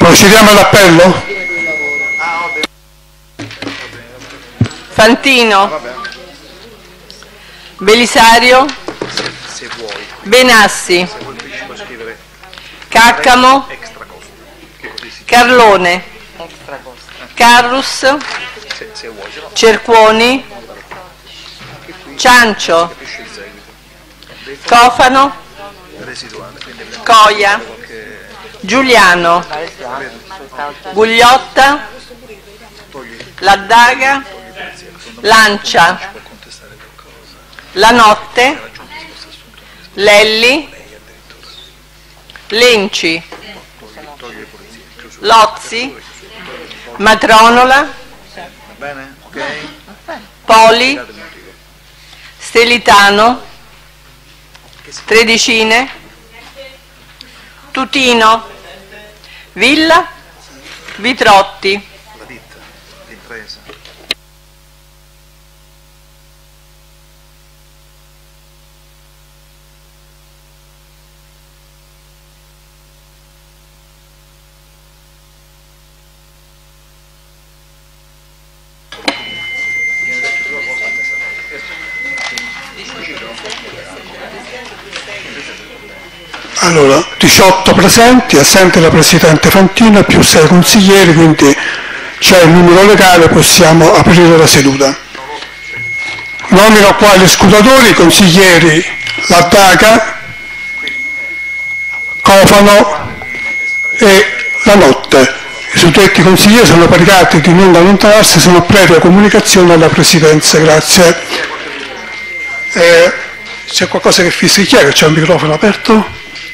Procediamo all'appello? Fantino, Belisario, Benassi, Caccamo, Carlone, Carrus, Cercuoni, Ciancio, Cofano, Coia, Giuliano, Gugliotta, Laddaga, Lancia, Lanotte, Lelli, Lenci, Lozzi, Matronola, Poli, Stelitano, Tredicine, Tutino, Villa, Vitrotti. Allora, 18 presenti, assente la Presidente Fantino più 6 consiglieri, quindi c'è il numero legale, possiamo aprire la seduta. Nomino quali scrutatori i consiglieri Laddaga, Cofano e Lanotte. I suddetti consiglieri sono pregati di non allontanarsi, sono previa comunicazione alla Presidenza. Grazie. C'è qualcosa che fissi? Chi è che c'è un microfono aperto?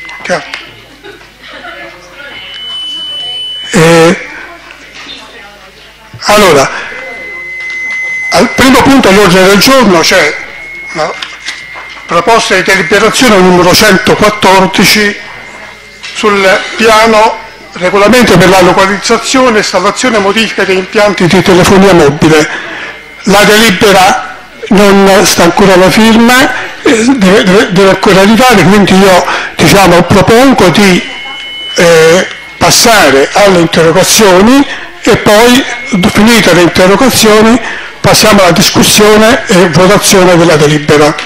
Allora, al primo punto all'ordine del giorno c'è la proposta di deliberazione numero 114 sul piano regolamento per la localizzazione, installazione e modifica degli impianti di telefonia mobile. La delibera non sta ancora alla firma, deve ancora arrivare, quindi io propongo di passare alle interrogazioni e poi, finite le interrogazioni, passiamo alla discussione e votazione della delibera.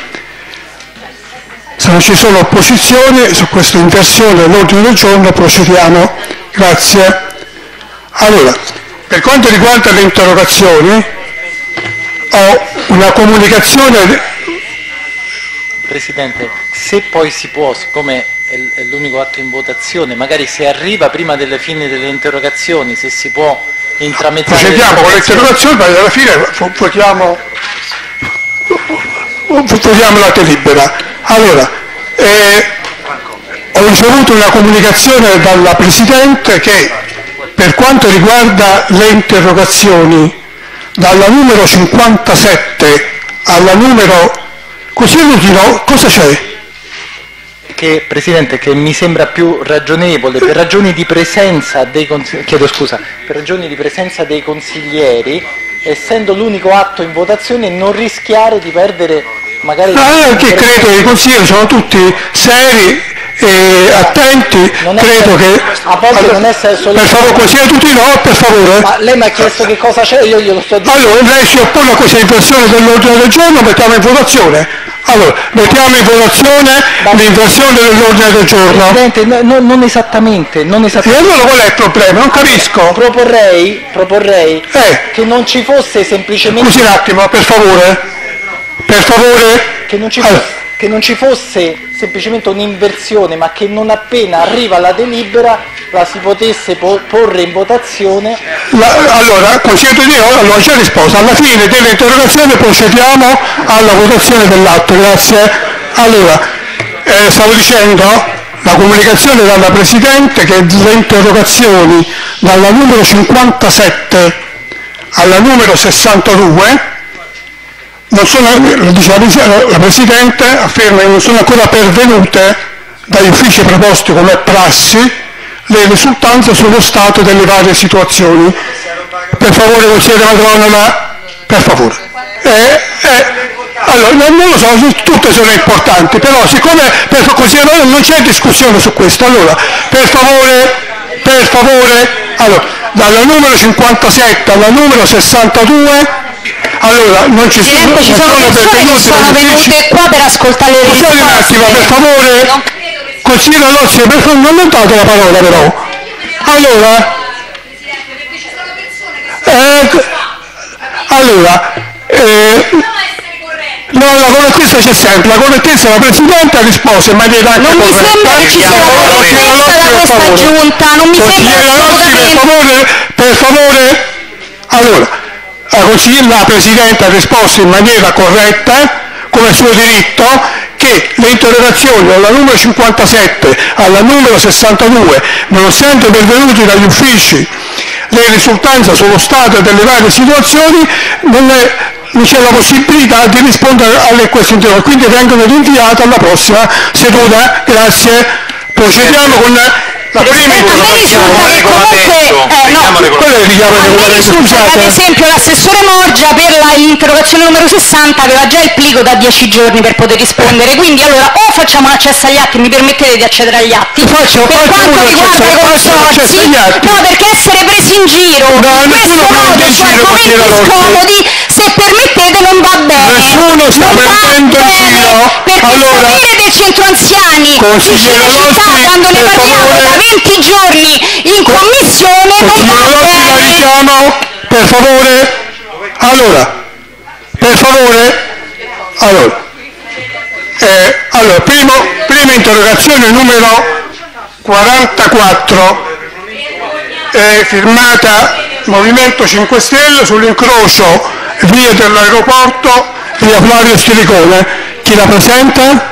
Se non ci sono opposizioni su questa inversione dell'ordine del giorno procediamo. Grazie. Allora, per quanto riguarda le interrogazioni, ho una comunicazione. Presidente, se poi si può, siccome è l'unico atto in votazione, magari se arriva prima delle fine delle interrogazioni, se si può intramezzare. Procediamo con le interrogazioni, ma alla fine votiamo la delibera. Allora, ho ricevuto una comunicazione dalla Presidente che per quanto riguarda le interrogazioni dalla numero 57 alla numero... Così l'ultimo, cosa c'è? Che, Presidente, che mi sembra più ragionevole, per ragioni di presenza dei consiglieri, essendo l'unico atto in votazione, non rischiare di perdere magari... Anche credo che i consiglieri sono tutti seri e attenti, credo che... A volte non essere solo... Per favore, consiglieri tutti no, per favore. Ma lei mi ha chiesto che cosa c'è, io glielo sto dicendo. Allora, lei si oppone a questa inversione dell'ordine del giorno, mettiamo in votazione. Allora, mettiamo in votazione l'inversione dell'ordine del giorno. Presidente, non esattamente. E allora qual è il problema? Non capisco. Proporrei che non ci fosse semplicemente... Scusi un attimo, per favore. Per favore. Che non ci fosse semplicemente un'inversione, ma che non appena arriva la delibera la si potesse porre in votazione. Allora, consigliere io l'ho già risposto, alla fine delle interrogazioni procediamo alla votazione dell'atto, grazie. Allora, stavo dicendo, la comunicazione dalla Presidente che le interrogazioni dalla numero 57 alla numero 62 non sono, la Presidente afferma che non sono ancora pervenute dagli uffici preposti come prassi le risultanze sullo stato delle varie situazioni. Per favore, consigliere Matronola, per favore. Allora, non lo so, tutte sono importanti, però siccome consigliere non c'è discussione su questo, allora, per per favore, allora, dalla numero 57 alla numero 62, allora, non ci sono, Presidente, ci sono persone che sono venute qua per ascoltare le risposte. Un attimo, per favore, consigliere Rossi, per favore, non ho dato la parola però. Allora, no, la correttezza c'è sempre, la correttezza la Presidente ha risposto in maniera anche non corretta. Mi sembra che ci sia la correttezza da questa giunta, non mi sembra assolutamente. Per favore, allora, la Presidente ha risposto in maniera corretta, come suo diritto, che le interrogazioni dalla numero 57 alla numero 62, non essendo pervenute dagli uffici le risultanze sullo stato delle varie situazioni, non c'è la possibilità di rispondere alle queste interrogazioni, quindi vengono rinviate alla prossima seduta. Grazie. Procediamo con la prima interrogazione. Ad esempio l'assessore Morgia per l'interrogazione numero 60 aveva già il plico da 10 giorni per poter rispondere, quindi allora o facciamo un accesso agli atti, mi permettete di accedere agli atti, per quanto riguarda i consorzi, no, perché essere presi in giro in questo modo su argomenti scomodi, se permettete, non va bene. Nessuno sta prendendo in giro. Perché sapere del centro anziani di Cinecittà quando ne parliamo da 20 giorni in commissione non va bene. Per favore, allora, prima interrogazione numero 44, firmata Movimento 5 Stelle sull'incrocio via dell'aeroporto, via Flavio Stilicone. Chi la presenta?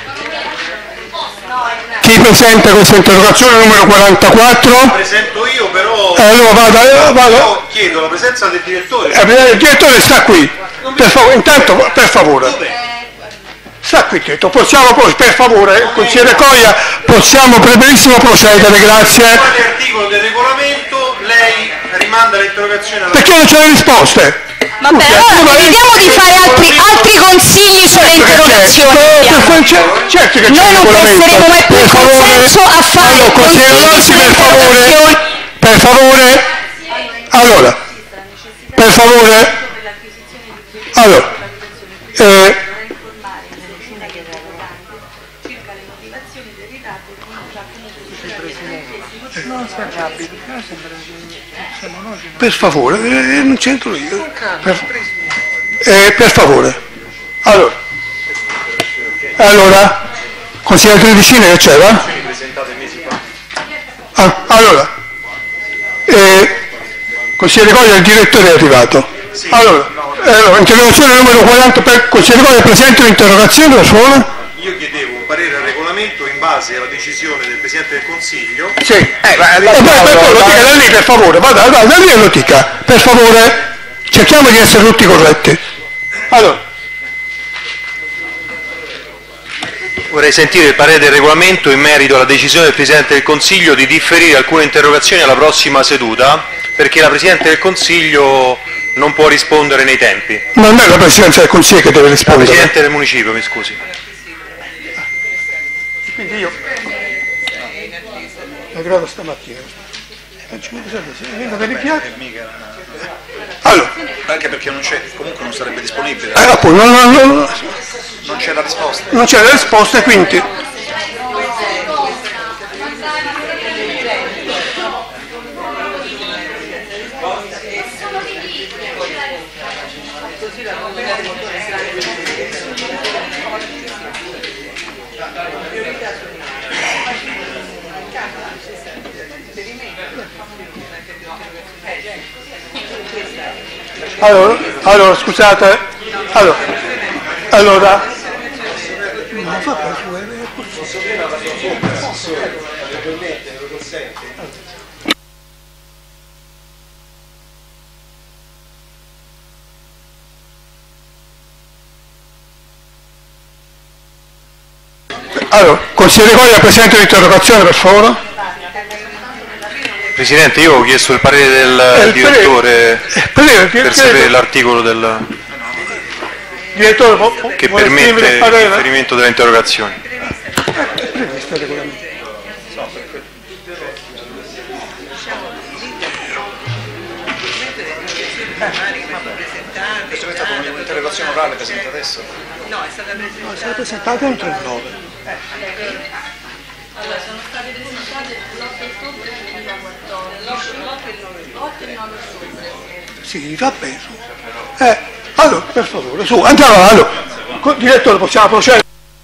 Chi presenta questa interrogazione numero 44? Presento io, però allora io chiedo la presenza del direttore. Il direttore sta qui, intanto per favore. Sta qui dietro, possiamo per favore, consigliere Coia, possiamo benissimo procedere, grazie. Quale articolo del regolamento lei rimanda l'interrogazione alla... Perché non c'è le risposte? Vabbè, allora vediamo di fare altri consigli sulle interrogazioni. Certo che noi non penseremo mai più in consenso a fare consigli sulle interrogazioni. Per favore, allora, per favore, non c'entro io. Per favore. Allora, consigliere Trivicini che c'era? Allora, consigliere Coia, il direttore è arrivato. Allora, interrogazione numero 40, consigliere Coia, presente l'interrogazione, la suona? Io chiedevo un parere al regolamento in base alla decisione del Presidente del Consiglio. Sì, lo dica da lì per favore, vada da lì e lo dica, per favore, cerchiamo di essere tutti corretti. Allora. Vorrei sentire il parere del regolamento in merito alla decisione del Presidente del Consiglio di differire alcune interrogazioni alla prossima seduta, perché la Presidente del Consiglio non può rispondere nei tempi. Ma non è la Presidenza del Consiglio che deve rispondere. La Presidente del Municipio, mi scusi. Quindi io l'ho grado stamattina. Allora, anche perché non c'è, comunque non sarebbe disponibile. Non c'è la risposta. Non c'è la risposta, quindi. Allora, scusate, allora, consigliere Coia, presente l'interrogazione per favore. Presidente, io ho chiesto il parere del direttore per sapere l'articolo del direttore che permette il riferimento delle interrogazioni. Questo è stata un'interrogazione orale presente adesso? No, è stata presentata. No, è stata presentata entro il 9. Allora, sono state presentate l'8 ottobre 2014, l'8 e il 9 ottobre. Sì, va bene. Allora, per favore, su, andiamo avanti. Allora, direttore, possiamo procedere?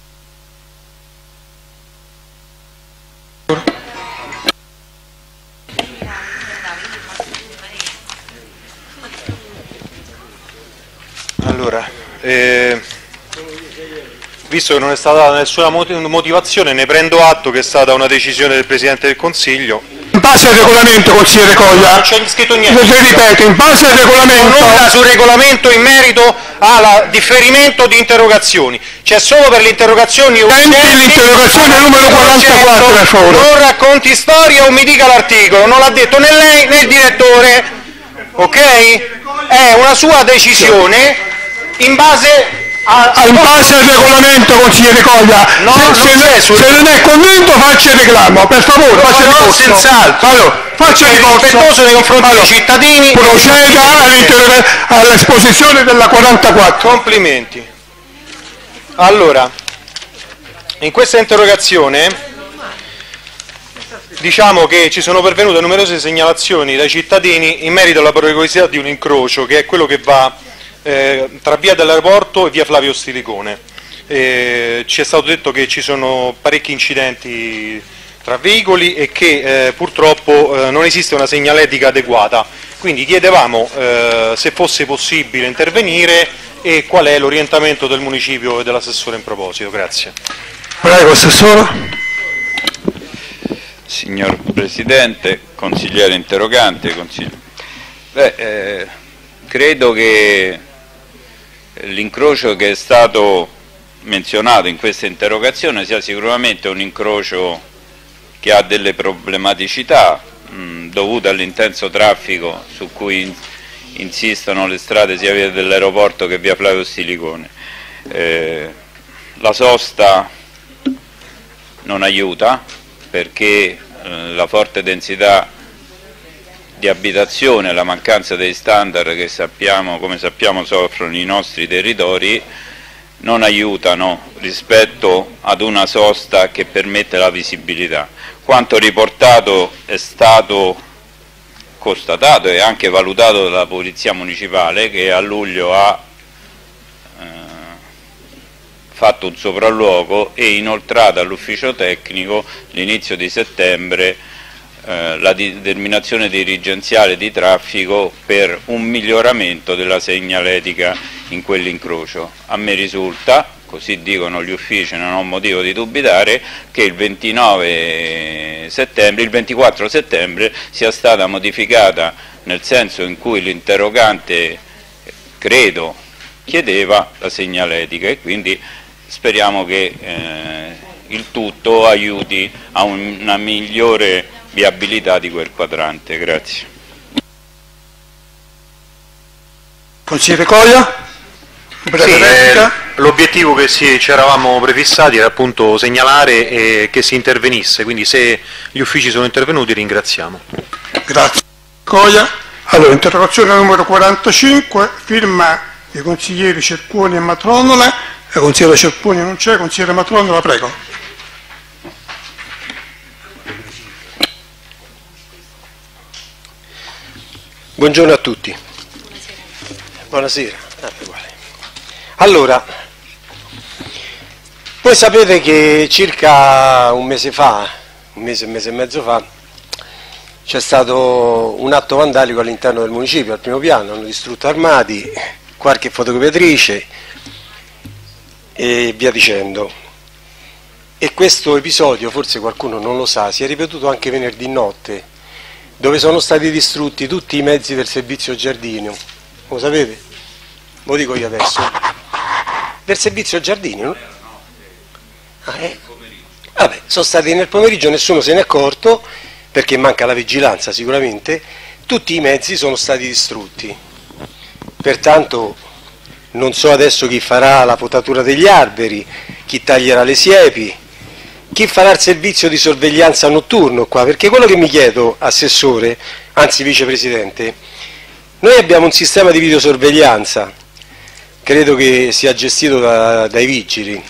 Allora, visto che non è stata data nessuna motivazione, ne prendo atto che è stata una decisione del Presidente del Consiglio. In base al regolamento, consigliere Coglia. Non c'è scritto niente. Lo ripeto, in base al regolamento. Nulla sul regolamento in merito al differimento di interrogazioni. C'è solo per le interrogazioni l'interrogazione numero 44, per favore. Non racconti storia o mi dica l'articolo, non l'ha detto né lei né il direttore, ok? È una sua decisione in base in base al regolamento, consigliere Coglia. No, se non è convinto faccia reclamo, per favore, faccia ricorso. Senz'altro. Allora, faccia ricorso. Rispettoso nei confronti dei cittadini. Proceda all'esposizione della 44. Complimenti. Allora, in questa interrogazione diciamo che ci sono pervenute numerose segnalazioni dai cittadini in merito alla pericolosità di un incrocio, che è quello che va tra via dell'aeroporto e via Flavio Stilicone. Ci è stato detto che ci sono parecchi incidenti tra veicoli e che purtroppo non esiste una segnaletica adeguata, quindi chiedevamo se fosse possibile intervenire e qual è l'orientamento del municipio e dell'assessore in proposito. Grazie. Prego, assessore. Signor Presidente, consigliere interrogante, credo che l'incrocio che è stato menzionato in questa interrogazione sia sicuramente un incrocio che ha delle problematicità dovute all'intenso traffico su cui insistono le strade sia via dell'aeroporto che via Flavio Stilicone. La sosta non aiuta perché la forte densità di abitazione, la mancanza dei standard che come sappiamo soffrono i nostri territori, non aiutano rispetto ad una sosta che permette la visibilità. Quanto riportato è stato constatato e anche valutato dalla Polizia Municipale, che a luglio ha fatto un sopralluogo e inoltrato all'ufficio tecnico l'inizio di settembre la determinazione dirigenziale di traffico per un miglioramento della segnaletica in quell'incrocio. A me risulta, così dicono gli uffici, non ho motivo di dubitare, che il 24 settembre sia stata modificata nel senso in cui l'interrogante, credo, chiedeva la segnaletica, e quindi speriamo che il tutto aiuti a una migliore viabilità di quel quadrante. Grazie. Consigliere Coglia? L'obiettivo che ci eravamo prefissati era appunto segnalare e che si intervenisse, quindi se gli uffici sono intervenuti ringraziamo. Grazie. Coglia. Allora, interrogazione numero 45, firma dei consiglieri Cerponi e Matronola. La consigliera Cerponi non c'è, consigliere Matronola, prego. Buongiorno a tutti. Buonasera. Allora, voi sapete che circa un mese e mezzo fa, c'è stato un atto vandalico all'interno del municipio, al primo piano, hanno distrutto armadi, qualche fotocopiatrice e via dicendo. E questo episodio, forse qualcuno non lo sa, si è ripetuto anche venerdì notte, dove sono stati distrutti tutti i mezzi del servizio giardino. Lo sapete? Lo dico io adesso. Del servizio giardino, no? Vabbè, sono stati nel pomeriggio, nessuno se ne è accorto, perché manca la vigilanza sicuramente, tutti i mezzi sono stati distrutti. Pertanto non so adesso chi farà la potatura degli alberi, chi taglierà le siepi, chi farà il servizio di sorveglianza notturno qua, perché quello che mi chiedo, assessore, anzi vicepresidente, Noi abbiamo un sistema di videosorveglianza, credo che sia gestito dai vigili.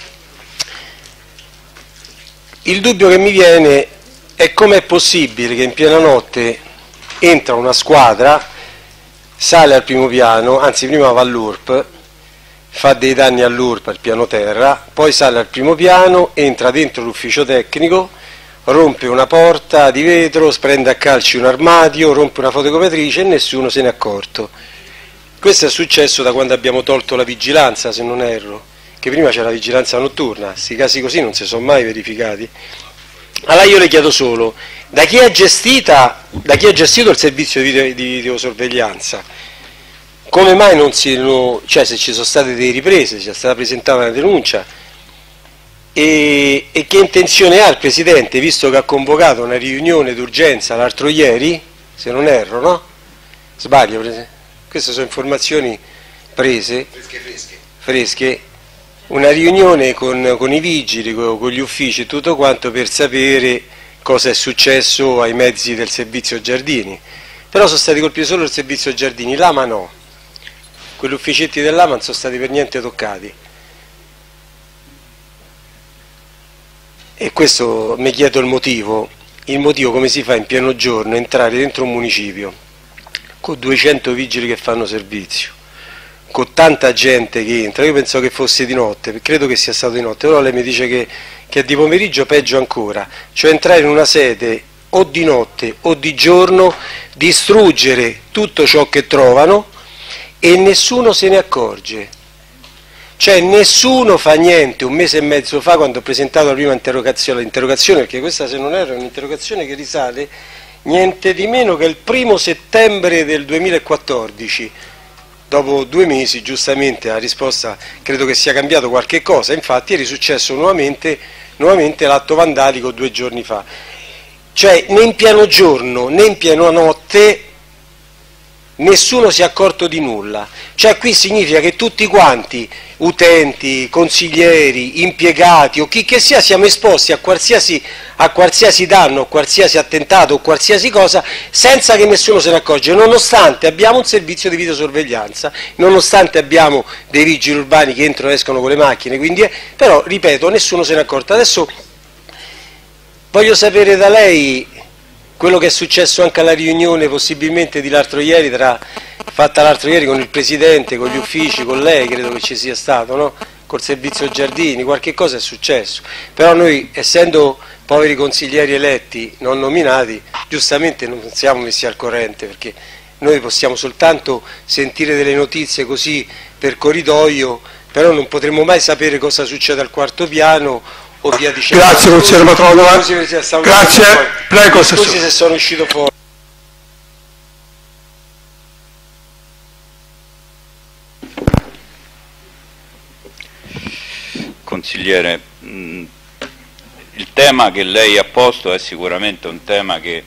Il dubbio che mi viene è com'è possibile che in piena notte entra una squadra, sale al primo piano, anzi prima va all'URP, fa dei danni all'URP al piano terra, poi sale al primo piano, entra dentro l'ufficio tecnico, rompe una porta di vetro, prende a calci un armadio, rompe una fotocopiatrice e nessuno se ne è accorto. Questo è successo da quando abbiamo tolto la vigilanza, se non erro, che prima c'era la vigilanza notturna, questi casi così non si sono mai verificati. Allora io le chiedo solo, da chi è gestito il servizio di videosorveglianza? Come mai non cioè se ci sono state delle riprese, se è stata presentata una denuncia, e che intenzione ha il Presidente, visto che ha convocato una riunione d'urgenza l'altro ieri, se non erro, no? Sbaglio, queste sono informazioni prese, fresche, una riunione con i vigili, con gli uffici e tutto quanto per sapere cosa è successo ai mezzi del servizio Giardini. Però sono stati colpiti solo il servizio Giardini, l'AMA no. Quegli ufficetti dell'AMA non sono stati per niente toccati. E questo mi chiedo il motivo come si fa in pieno giorno a entrare dentro un municipio con 200 vigili che fanno servizio, con tanta gente che entra. Io pensavo che fosse di notte, credo che sia stato di notte, però lei mi dice che è di pomeriggio, peggio ancora, cioè entrare in una sede o di notte o di giorno, distruggere tutto ciò che trovano e nessuno se ne accorge. Cioè nessuno fa niente. Un mese e mezzo fa, quando ho presentato la prima interrogazione, perché questa se non era un'interrogazione che risale niente di meno che il 1° settembre del 2014, dopo 2 mesi giustamente la risposta credo che sia cambiato qualche cosa, infatti è risuccesso nuovamente l'atto vandalico 2 giorni fa. Cioè né in pieno giorno né in piena notte nessuno si è accorto di nulla. Cioè qui significa che tutti quanti, utenti, consiglieri, impiegati o chi che sia, siamo esposti a qualsiasi danno, a qualsiasi attentato o qualsiasi cosa senza che nessuno se ne accorge, nonostante abbiamo un servizio di videosorveglianza, nonostante abbiamo dei vigili urbani che entrano e escono con le macchine, quindi però, ripeto, nessuno se ne è accorto. Adesso voglio sapere da lei quello che è successo anche alla riunione possibilmente di l'altro ieri, fatta l'altro ieri con il Presidente, con gli uffici, con lei, credo che ci sia stato, no? Col servizio Giardini, qualche cosa è successo. Però noi, essendo poveri consiglieri eletti, non nominati, giustamente non siamo messi al corrente, perché noi possiamo soltanto sentire delle notizie così per corridoio, però non potremo mai sapere cosa succede al 4° piano, o via dicendo. Grazie consigliere Matronova. Grazie, prego. Scusi se sono uscito fuori. Consigliere, il tema che lei ha posto è sicuramente un tema che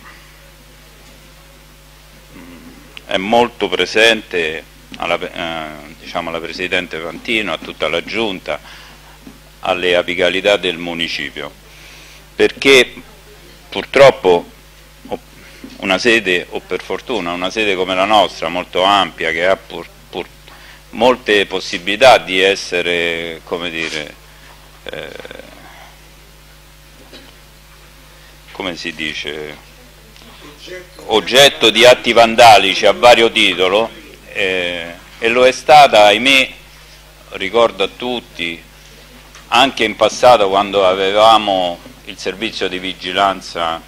è molto presente alla Presidente Fantino, a tutta la Giunta, alle apicalità del municipio, perché purtroppo una sede, o per fortuna una sede come la nostra, molto ampia, che ha molte possibilità di essere, come dire, come si dice, oggetto di atti vandalici a vario titolo, e lo è stata, ahimè, ricordo a tutti, anche in passato quando avevamo il servizio di vigilanza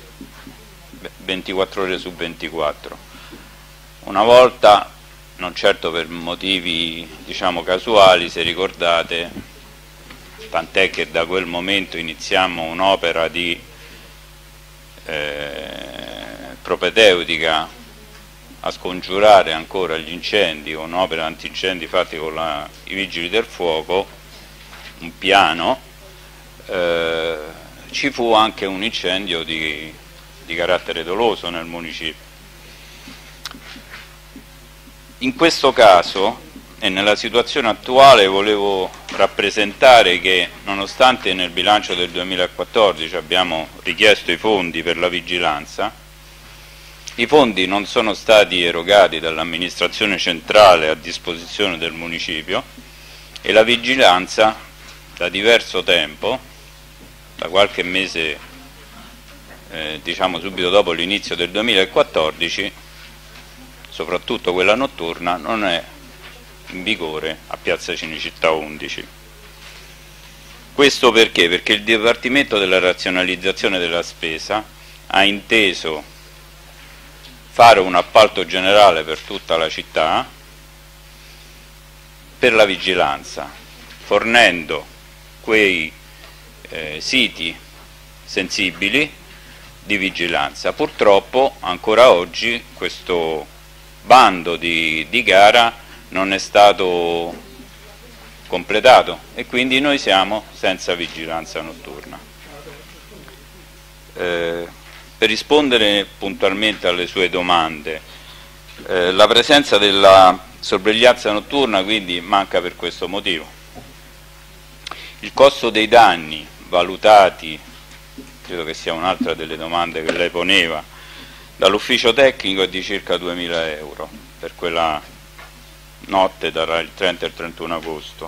24 ore su 24. Una volta, non certo per motivi diciamo casuali, se ricordate, tant'è che da quel momento iniziamo un'opera di propedeutica a scongiurare ancora gli incendi, un'opera antincendi fatta con i vigili del fuoco, un piano, ci fu anche un incendio di carattere doloso nel municipio. In questo caso e nella situazione attuale volevo rappresentare che, nonostante nel bilancio del 2014 abbiamo richiesto i fondi per la vigilanza, I fondi non sono stati erogati dall'amministrazione centrale a disposizione del municipio e la vigilanza da diverso tempo, da qualche mese, diciamo subito dopo l'inizio del 2014, soprattutto quella notturna, non è in vigore a Piazza Cinecittà 11. Questo perché? Perché il Dipartimento della razionalizzazione della spesa ha inteso fare un appalto generale per tutta la città per la vigilanza, fornendo quei siti sensibili di vigilanza. Purtroppo ancora oggi questo bando di gara non è stato completato e quindi noi siamo senza vigilanza notturna. Per rispondere puntualmente alle sue domande, la presenza della sorveglianza notturna quindi manca per questo motivo. Il costo dei danni valutati, credo che sia un'altra delle domande che lei poneva, dall'ufficio tecnico è di circa 2.000 euro per quella notte tra il 30 e il 31 agosto.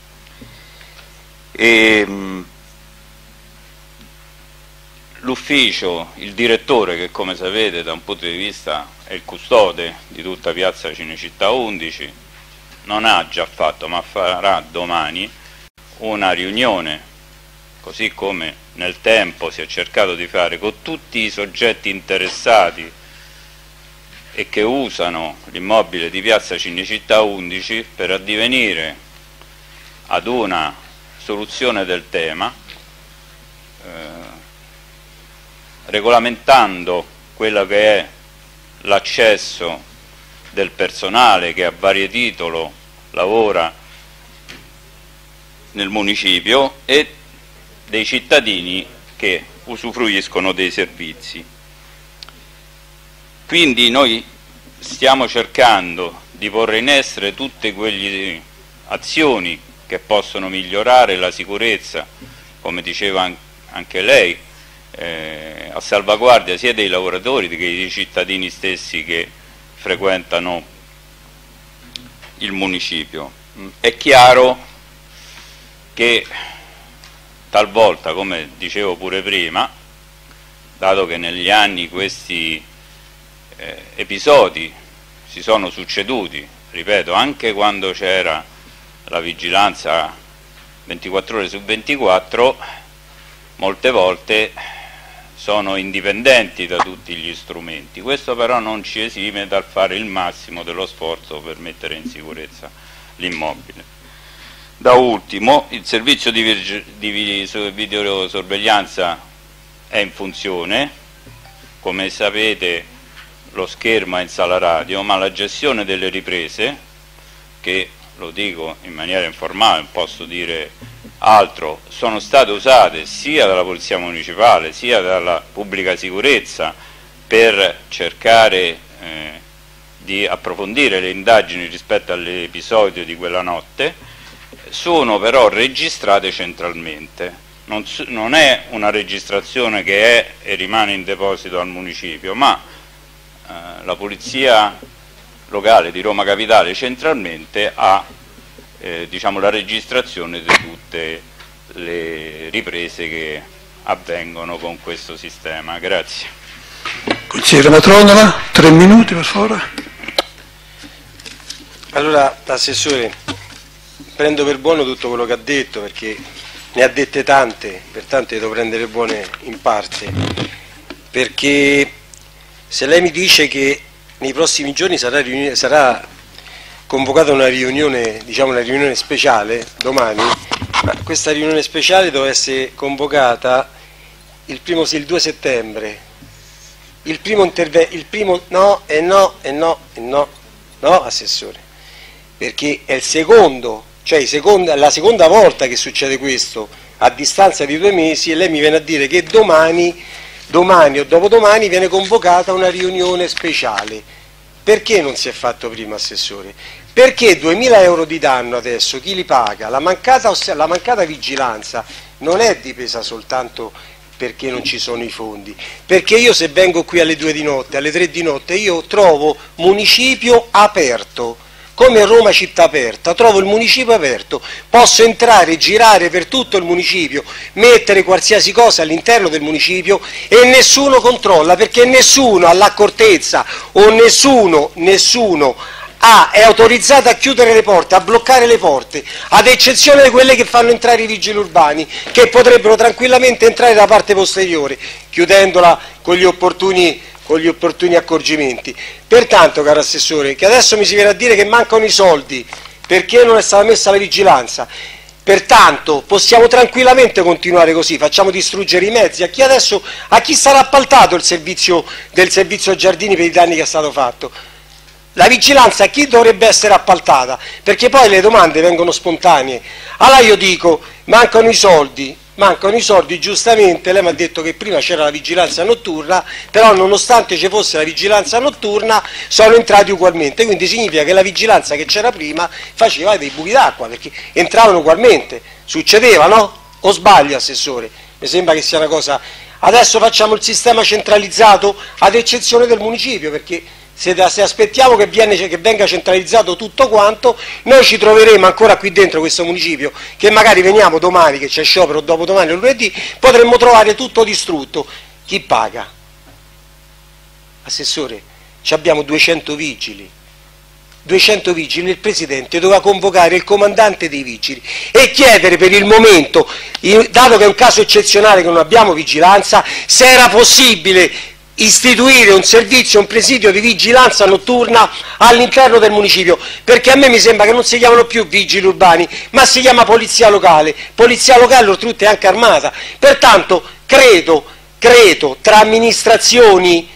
L'ufficio, il direttore, che come sapete da un punto di vista è il custode di tutta Piazza Cinecittà 11, non ha già fatto ma farà domani una riunione, così come nel tempo si è cercato di fare con tutti i soggetti interessati e che usano l'immobile di Piazza Cinecittà 11 per addivenire ad una soluzione del tema, regolamentando quello che è l'accesso del personale che a vario titolo lavora nel municipio e dei cittadini che usufruiscono dei servizi. Quindi noi stiamo cercando di porre in essere tutte quelle azioni che possono migliorare la sicurezza, come diceva anche lei, a salvaguardia sia dei lavoratori che dei cittadini stessi che frequentano il municipio. È chiaro che talvolta, come dicevo pure prima, dato che negli anni questi episodi si sono succeduti, ripeto, anche quando c'era la vigilanza 24 ore su 24, molte volte sono indipendenti da tutti gli strumenti. Questo però non ci esime dal fare il massimo dello sforzo per mettere in sicurezza l'immobile. Da ultimo, il servizio di videosorveglianza è in funzione, come sapete lo schermo è in sala radio, ma la gestione delle riprese, che lo dico in maniera informale, non posso dire altro, sono state usate sia dalla Polizia Municipale sia dalla Pubblica Sicurezza per cercare di approfondire le indagini rispetto all'episodio di quella notte, sono però registrate centralmente. Non è una registrazione che è e rimane in deposito al municipio, ma la Polizia Locale di Roma Capitale centralmente ha diciamo, la registrazione di tutte le riprese che avvengono con questo sistema. Grazie. Consigliere Matronola, 3 minuti per favore. Allora, Assessore, prendo per buono tutto quello che ha detto, perché ne ha dette tante, pertanto devo prendere buone in parte, perché se lei mi dice che nei prossimi giorni sarà convocata una riunione, diciamo una riunione speciale, domani, ma questa riunione speciale doveva essere convocata il 2 settembre. Il primo no, Assessore, perché è il secondo, cioè la seconda volta che succede questo a distanza di 2 mesi, e lei mi viene a dire che domani o dopodomani viene convocata una riunione speciale. Perché non si è fatto prima, Assessore? Perché 2.000 euro di danno adesso chi li paga? La mancata vigilanza non è dipesa soltanto perché non ci sono i fondi, perché io se vengo qui alle 2 di notte, alle 3 di notte, io trovo municipio aperto, come Roma città aperta, trovo il municipio aperto, posso entrare, girare per tutto il municipio, mettere qualsiasi cosa all'interno del municipio e nessuno controlla, perché nessuno ha l'accortezza o nessuno è autorizzato a chiudere le porte, a bloccare le porte, ad eccezione di quelle che fanno entrare i vigili urbani, che potrebbero tranquillamente entrare da parte posteriore, chiudendola con gli opportuni accorgimenti. Pertanto, caro Assessore, che adesso mi si viene a dire che mancano i soldi perché non è stata messa la vigilanza, pertanto possiamo tranquillamente continuare così, facciamo distruggere i mezzi. A chi sarà appaltato il servizio del servizio giardini per i danni che è stato fatto? La vigilanza a chi dovrebbe essere appaltata? Perché poi le domande vengono spontanee. Allora io dico, mancano i soldi, giustamente lei mi ha detto che prima c'era la vigilanza notturna, però nonostante ci fosse la vigilanza notturna sono entrati ugualmente, quindi significa che la vigilanza che c'era prima faceva dei buchi d'acqua, perché entravano ugualmente, succedeva, no? O sbaglio, Assessore? Mi sembra che sia una cosa... Adesso facciamo il sistema centralizzato ad eccezione del municipio, perché se aspettiamo che venga centralizzato tutto quanto, noi ci troveremo ancora qui dentro questo municipio, che magari veniamo domani, che c'è sciopero, dopodomani o lunedì, potremmo trovare tutto distrutto. Chi paga? Assessore, abbiamo 200 vigili, il Presidente doveva convocare il comandante dei vigili e chiedere per il momento, dato che è un caso eccezionale che non abbiamo vigilanza, se era possibile istituire un servizio, un presidio di vigilanza notturna all'interno del municipio, perché a me mi sembra che non si chiamano più vigili urbani, ma si chiama polizia locale oltretutto è anche armata. Pertanto credo tra amministrazioni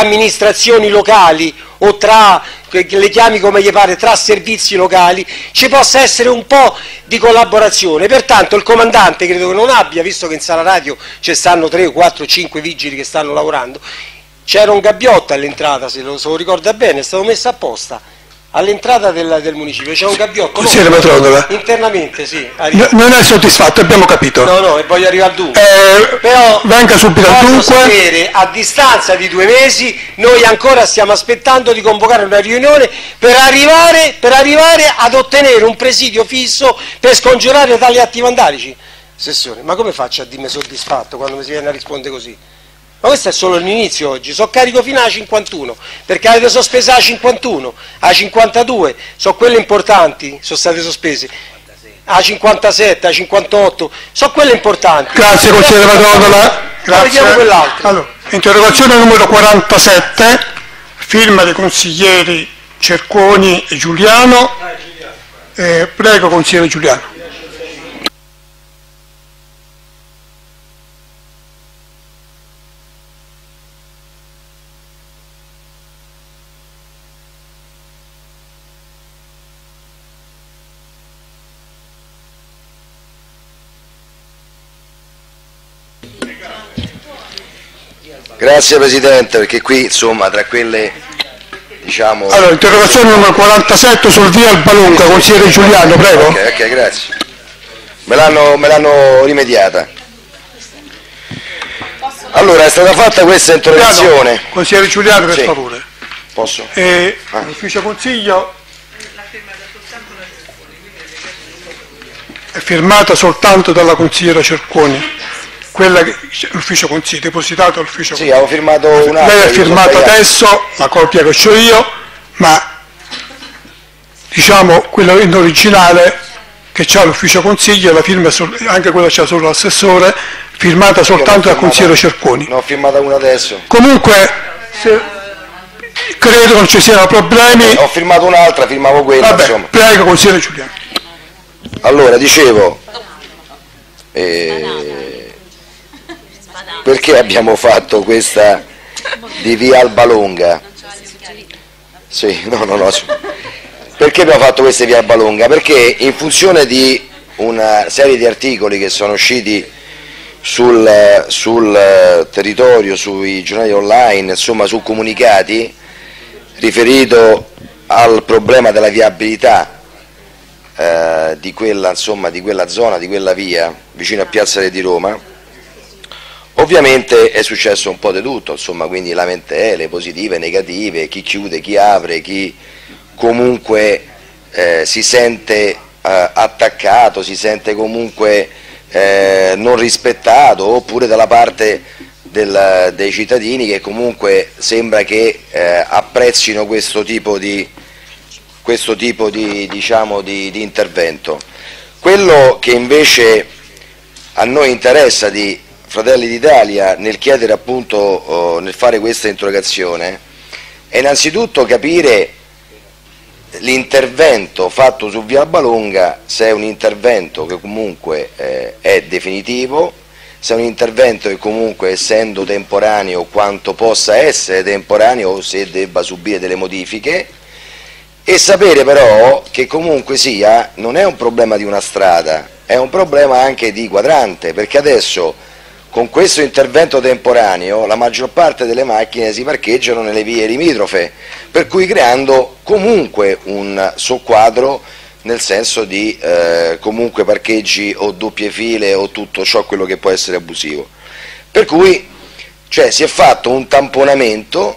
locali o le chiami come gli pare, tra servizi locali, ci possa essere un po' di collaborazione. Pertanto il comandante credo che non abbia, visto che in sala radio ci stanno 3, 4, 5 vigili che stanno lavorando, c'era un gabbiotto all'entrata, se lo ricorda bene, è stato messo apposta. All'entrata del municipio c'è un gabbiotto. Consigliere Matronola. Internamente, sì. Non è soddisfatto, abbiamo capito. No, e voglio arrivare al dunque. Però venga subito al dunque. Sapere, a distanza di 2 mesi, noi ancora stiamo aspettando di convocare una riunione per arrivare ad ottenere un presidio fisso per scongiurare tali atti vandalici. Assessore, ma come faccio a dirmi soddisfatto quando mi si viene a rispondere così? Ma questo è solo l'inizio oggi, so carico fino alla 51, perché avete sospesa la 51, la 52, sono quelle importanti, sono state sospese, la 57, la 58, sono quelle importanti. Grazie consigliere Matronola, Vediamo quell'altro. Allora, interrogazione numero 47, firma dei consiglieri Cerconi e Giuliano, prego consigliere Giuliano. Grazie Presidente, perché qui insomma tra quelle diciamo... Allora, interrogazione numero 47 sul via Albalonga, consigliere Giuliano, prego. Ok, grazie. Me l'hanno rimediata. Allora, è stata fatta questa interrogazione. Consigliere Giuliano, per sì. favore. Posso? L'ufficio consiglio è firmata soltanto dalla consigliera Cerconi. Quella che l'ufficio consiglio, depositato all'ufficio consiglio. Sì, avevo firmato un'altra. Lei ha firmato adesso, la copia che ho io, ma diciamo quello in originale che c'ha l'ufficio consiglio, la firma anche quella c'ha solo l'assessore, firmata soltanto dal consigliere Cerconi. Ne ho firmata una adesso. Comunque credo non ci siano problemi. Ho firmato un'altra, firmavo quella. Vabbè, insomma. prego consigliere Giuliano. Allora, dicevo, perché abbiamo fatto questa di via Albalonga? Sì, no. Perché abbiamo fatto questa via Albalonga? Perché in funzione di una serie di articoli che sono usciti sul territorio, sui giornali online, insomma su comunicati, riferito al problema della viabilità di quella zona, di quella via, vicino a Piazza Re di Roma, ho Ovviamente è successo un po' di tutto, insomma, quindi lamentele positive, negative, chi chiude, chi apre, chi comunque si sente attaccato, si sente comunque non rispettato, oppure dalla parte dei cittadini che comunque sembra che apprezzino questo tipo di diciamo, di intervento. Quello che invece a noi interessa di Fratelli d'Italia nel chiedere appunto, nel fare questa interrogazione, è innanzitutto capire l'intervento fatto su Via Albalonga, se è un intervento che comunque è definitivo, se è un intervento che comunque, essendo temporaneo, quanto possa essere temporaneo o se debba subire delle modifiche, e sapere però che comunque sia, non è un problema di una strada, è un problema anche di quadrante, perché adesso con questo intervento temporaneo la maggior parte delle macchine si parcheggiano nelle vie limitrofe, per cui creando comunque un soqquadro, nel senso di comunque parcheggi o doppie file o tutto ciò quello che può essere abusivo. Per cui cioè, si è fatto un tamponamento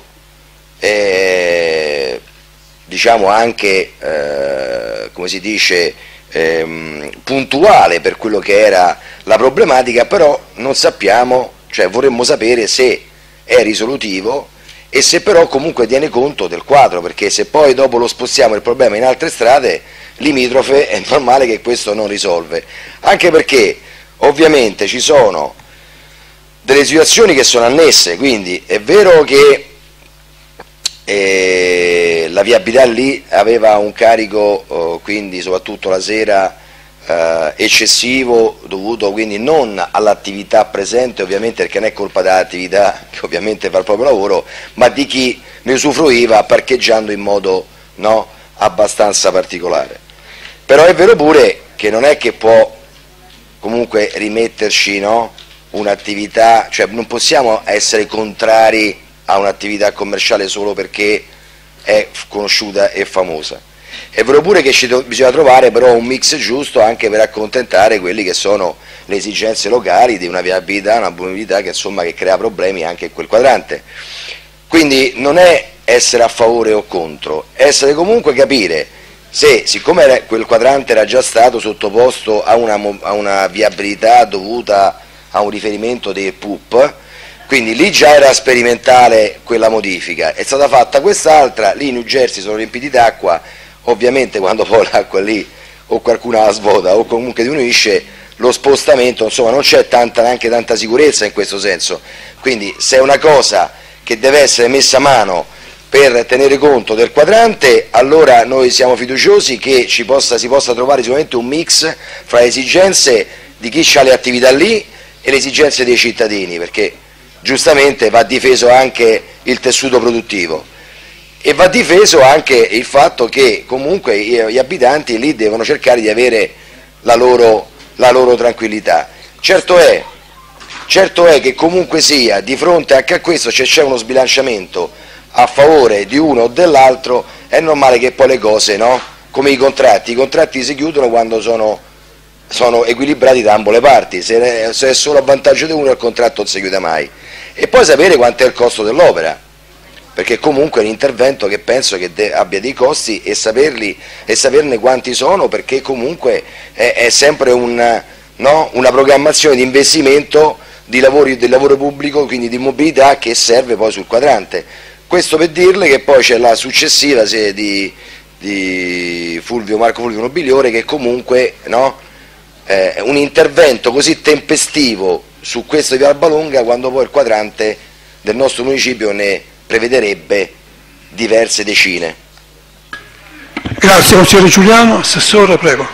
diciamo anche come si dice puntuale per quello che era la problematica, però non sappiamo, cioè vorremmo sapere se è risolutivo e se però comunque tiene conto del quadro, perché se poi dopo lo spostiamo il problema in altre strade limitrofe è normale che questo non risolve, anche perché ovviamente ci sono delle situazioni che sono annesse, quindi è vero che la viabilità lì aveva un carico quindi soprattutto la sera eccessivo, dovuto quindi non all'attività presente ovviamente, perché non è colpa dell'attività che ovviamente fa il proprio lavoro, ma di chi ne usufruiva parcheggiando in modo abbastanza particolare. Però è vero pure che non è che può comunque rimetterci un'attività, cioè non possiamo essere contrari a un'attività commerciale solo perché è conosciuta e famosa. È vero pure che bisogna trovare però un mix giusto anche per accontentare quelli che sono le esigenze locali di una viabilità, una mobilità che insomma che crea problemi anche in quel quadrante. Quindi non è essere a favore o contro, essere comunque capire se, siccome quel quadrante era già stato sottoposto a una viabilità dovuta a un riferimento dei PUP, quindi lì già era sperimentale quella modifica, è stata fatta quest'altra, lì in New Jersey sono riempiti d'acqua, ovviamente quando poi l'acqua lì o qualcuno la svuota o comunque diminuisce lo spostamento, insomma non c'è neanche tanta sicurezza in questo senso, quindi se è una cosa che deve essere messa a mano per tenere conto del quadrante, allora noi siamo fiduciosi che si possa trovare sicuramente un mix fra le esigenze di chi ha le attività lì e le esigenze dei cittadini, perché giustamente va difeso anche il tessuto produttivo e va difeso anche il fatto che comunque gli abitanti lì devono cercare di avere la loro tranquillità. Certo è che comunque sia, di fronte anche a questo, se c'è uno sbilanciamento a favore di uno o dell'altro, è normale che poi le cose, come i contratti si chiudono quando sono equilibrati da ambo le parti, se è solo a vantaggio di uno il contratto non si chiude mai. E poi sapere quanto è il costo dell'opera, perché comunque è un intervento che penso che abbia dei costi e saperne quanti sono, perché comunque è sempre una programmazione di investimento del lavoro pubblico, quindi di mobilità, che serve poi sul quadrante. Questo per dirle che poi c'è la successiva di Marco Fulvio Nobiliore, che comunque un intervento così tempestivo su questo di Via Albalonga, quando poi il quadrante del nostro municipio ne prevederebbe diverse decine. Grazie consigliere Giuliano. Assessore, prego.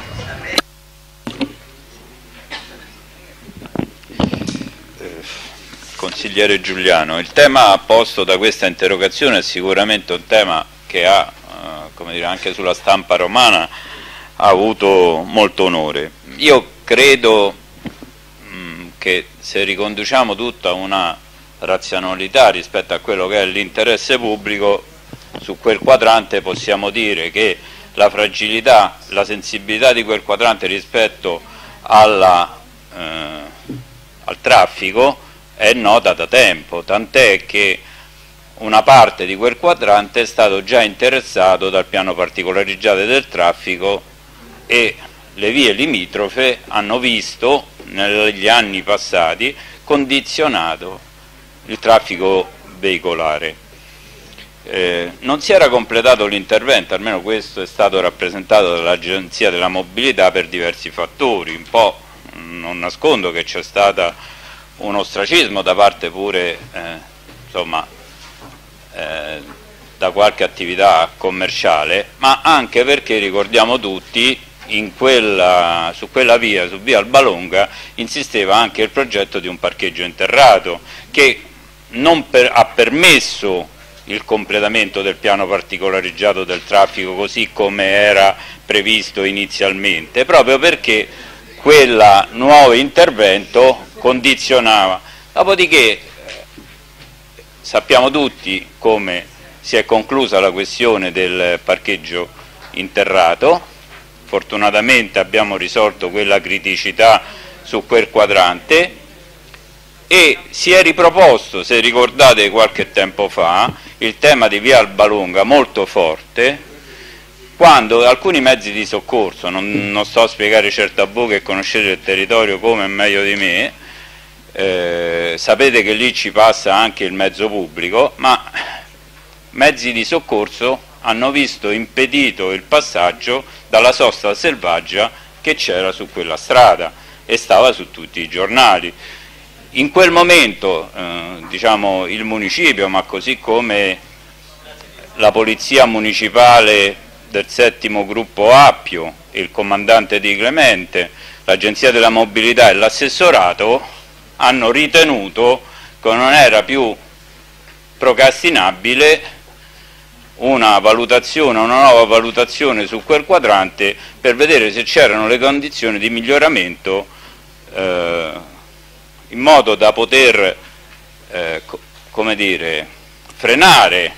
Consigliere Giuliano, il tema posto da questa interrogazione è sicuramente un tema che ha, come dire, anche sulla stampa romana ha avuto molto onore. Io credo che se riconduciamo tutto a una razionalità rispetto a quello che è l'interesse pubblico, su quel quadrante possiamo dire che la fragilità, la sensibilità di quel quadrante rispetto al traffico è nota da tempo, tant'è che una parte di quel quadrante è stato già interessato dal piano particolarizzato del traffico e le vie limitrofe hanno visto negli anni passati condizionato il traffico veicolare. Non si era completato l'intervento, almeno questo è stato rappresentato dall'Agenzia della Mobilità per diversi fattori. Un po' non nascondo che c'è stato un ostracismo da parte pure da qualche attività commerciale, ma anche perché ricordiamo tutti su quella via, su via Albalonga, insisteva anche il progetto di un parcheggio interrato che non ha permesso il completamento del piano particolarizzato del traffico così come era previsto inizialmente, proprio perché quel nuovo intervento condizionava. Dopodiché sappiamo tutti come si è conclusa la questione del parcheggio interrato. Fortunatamente abbiamo risolto quella criticità su quel quadrante e si è riproposto, se ricordate qualche tempo fa, il tema di via Albalonga molto forte, quando alcuni mezzi di soccorso, non sto a spiegare certo a voi che conoscete il territorio come meglio di me, sapete che lì ci passa anche il mezzo pubblico, ma mezzi di soccorso hanno visto impedito il passaggio dalla sosta selvaggia che c'era su quella strada e stava su tutti i giornali. In quel momento il municipio, ma così come la polizia municipale del 7° gruppo Appio, il comandante Di Clemente, l'Agenzia della Mobilità e l'assessorato hanno ritenuto che non era più procrastinabile una nuova valutazione su quel quadrante per vedere se c'erano le condizioni di miglioramento in modo da poter frenare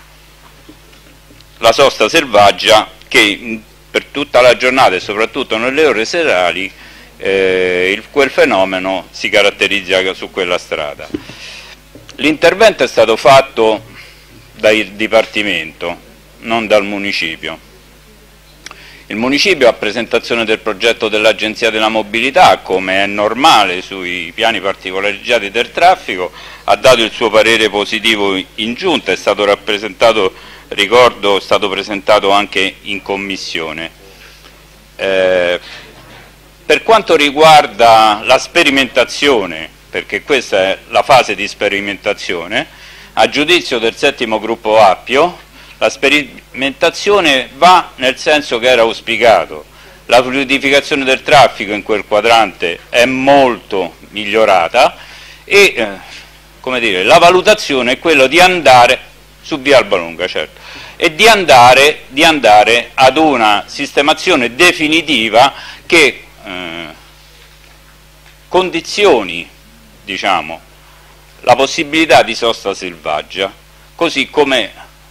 la sosta selvaggia che per tutta la giornata e soprattutto nelle ore serali quel fenomeno si caratterizza su quella strada. L'intervento è stato fatto dal Dipartimento, non dal Municipio. Il Municipio, a presentazione del progetto dell'Agenzia della Mobilità, come è normale sui piani particolarizzati del traffico, ha dato il suo parere positivo in Giunta, è stato rappresentato, ricordo, è stato presentato anche in Commissione. Per quanto riguarda la sperimentazione, perché questa è la fase di sperimentazione, a giudizio del 7° gruppo Appio, la sperimentazione va nel senso che era auspicato. La fluidificazione del traffico in quel quadrante è molto migliorata e la valutazione è quella di andare su via Albalonga, certo, e di andare ad una sistemazione definitiva che condizioni, la possibilità di sosta selvaggia, così come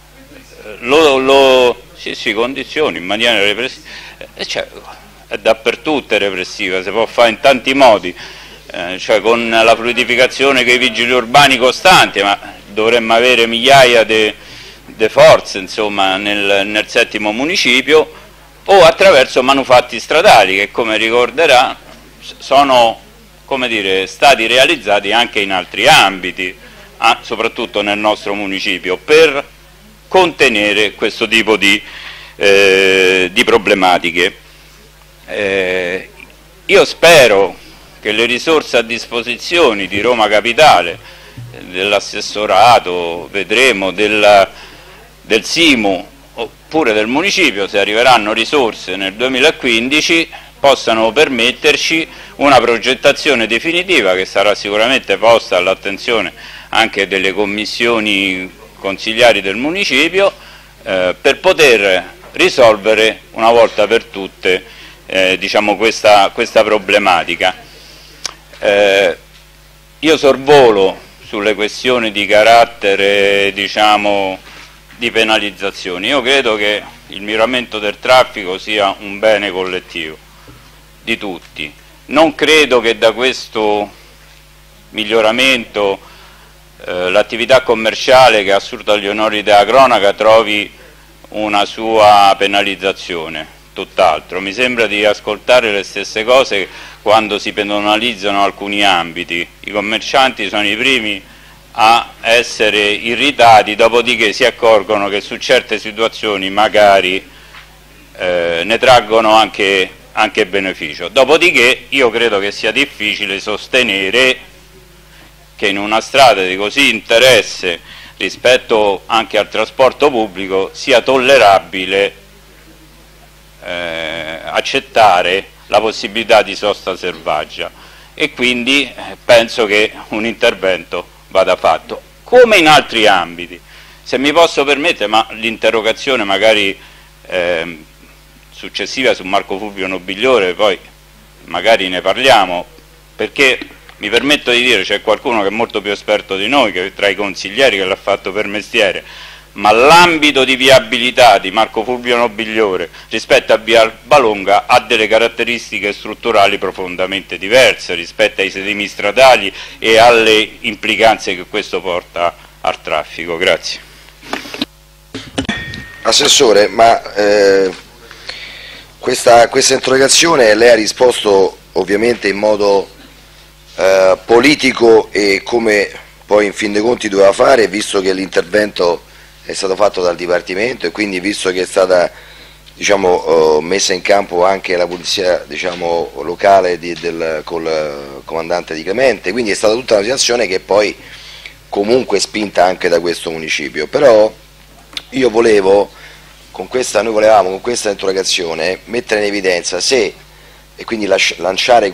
condizioni in maniera repressiva, è dappertutto repressiva, si può fare in tanti modi, con la fluidificazione che i vigili urbani costanti, ma dovremmo avere migliaia di forze nel 7° municipio, o attraverso manufatti stradali che, come ricorderà, sono stati realizzati anche in altri ambiti, soprattutto nel nostro municipio, per contenere questo tipo di problematiche. Io spero che le risorse a disposizione di Roma Capitale, dell'assessorato, vedremo, del SIMU oppure del municipio, se arriveranno risorse nel 2015, possano permetterci una progettazione definitiva che sarà sicuramente posta all'attenzione anche delle commissioni consigliari del municipio per poter risolvere una volta per tutte questa problematica. Io sorvolo sulle questioni di carattere di penalizzazione. Io credo che il miglioramento del traffico sia un bene collettivo di tutti. Non credo che da questo miglioramento, l'attività commerciale che ha assurdo agli onori della cronaca trovi una sua penalizzazione, tutt'altro. Mi sembra di ascoltare le stesse cose quando si penalizzano alcuni ambiti. I commercianti sono i primi a essere irritati, dopodiché si accorgono che su certe situazioni magari ne traggono anche beneficio. Dopodiché io credo che sia difficile sostenere che in una strada di così interesse rispetto anche al trasporto pubblico sia tollerabile accettare la possibilità di sosta selvaggia, e quindi penso che un intervento vada fatto, come in altri ambiti. Se mi posso permettere, ma l'interrogazione magari successiva su Marco Fulvio Nobigliore, poi magari ne parliamo, perché mi permetto di dire, c'è qualcuno che è molto più esperto di noi, che tra i consiglieri, che l'ha fatto per mestiere, ma l'ambito di viabilità di Marco Fulvio Nobigliore rispetto a Via Albalonga ha delle caratteristiche strutturali profondamente diverse rispetto ai sedimi stradali e alle implicanze che questo porta al traffico. Grazie. Assessore, ma questa interrogazione lei ha risposto ovviamente in modo politico e come poi in fin dei conti doveva fare, visto che l'intervento è stato fatto dal Dipartimento e quindi visto che è stata messa in campo anche la polizia locale col comandante Di Clemente, quindi è stata tutta una situazione che poi comunque è spinta anche da questo municipio. Però io noi volevamo con questa interrogazione mettere in evidenza e quindi lanciare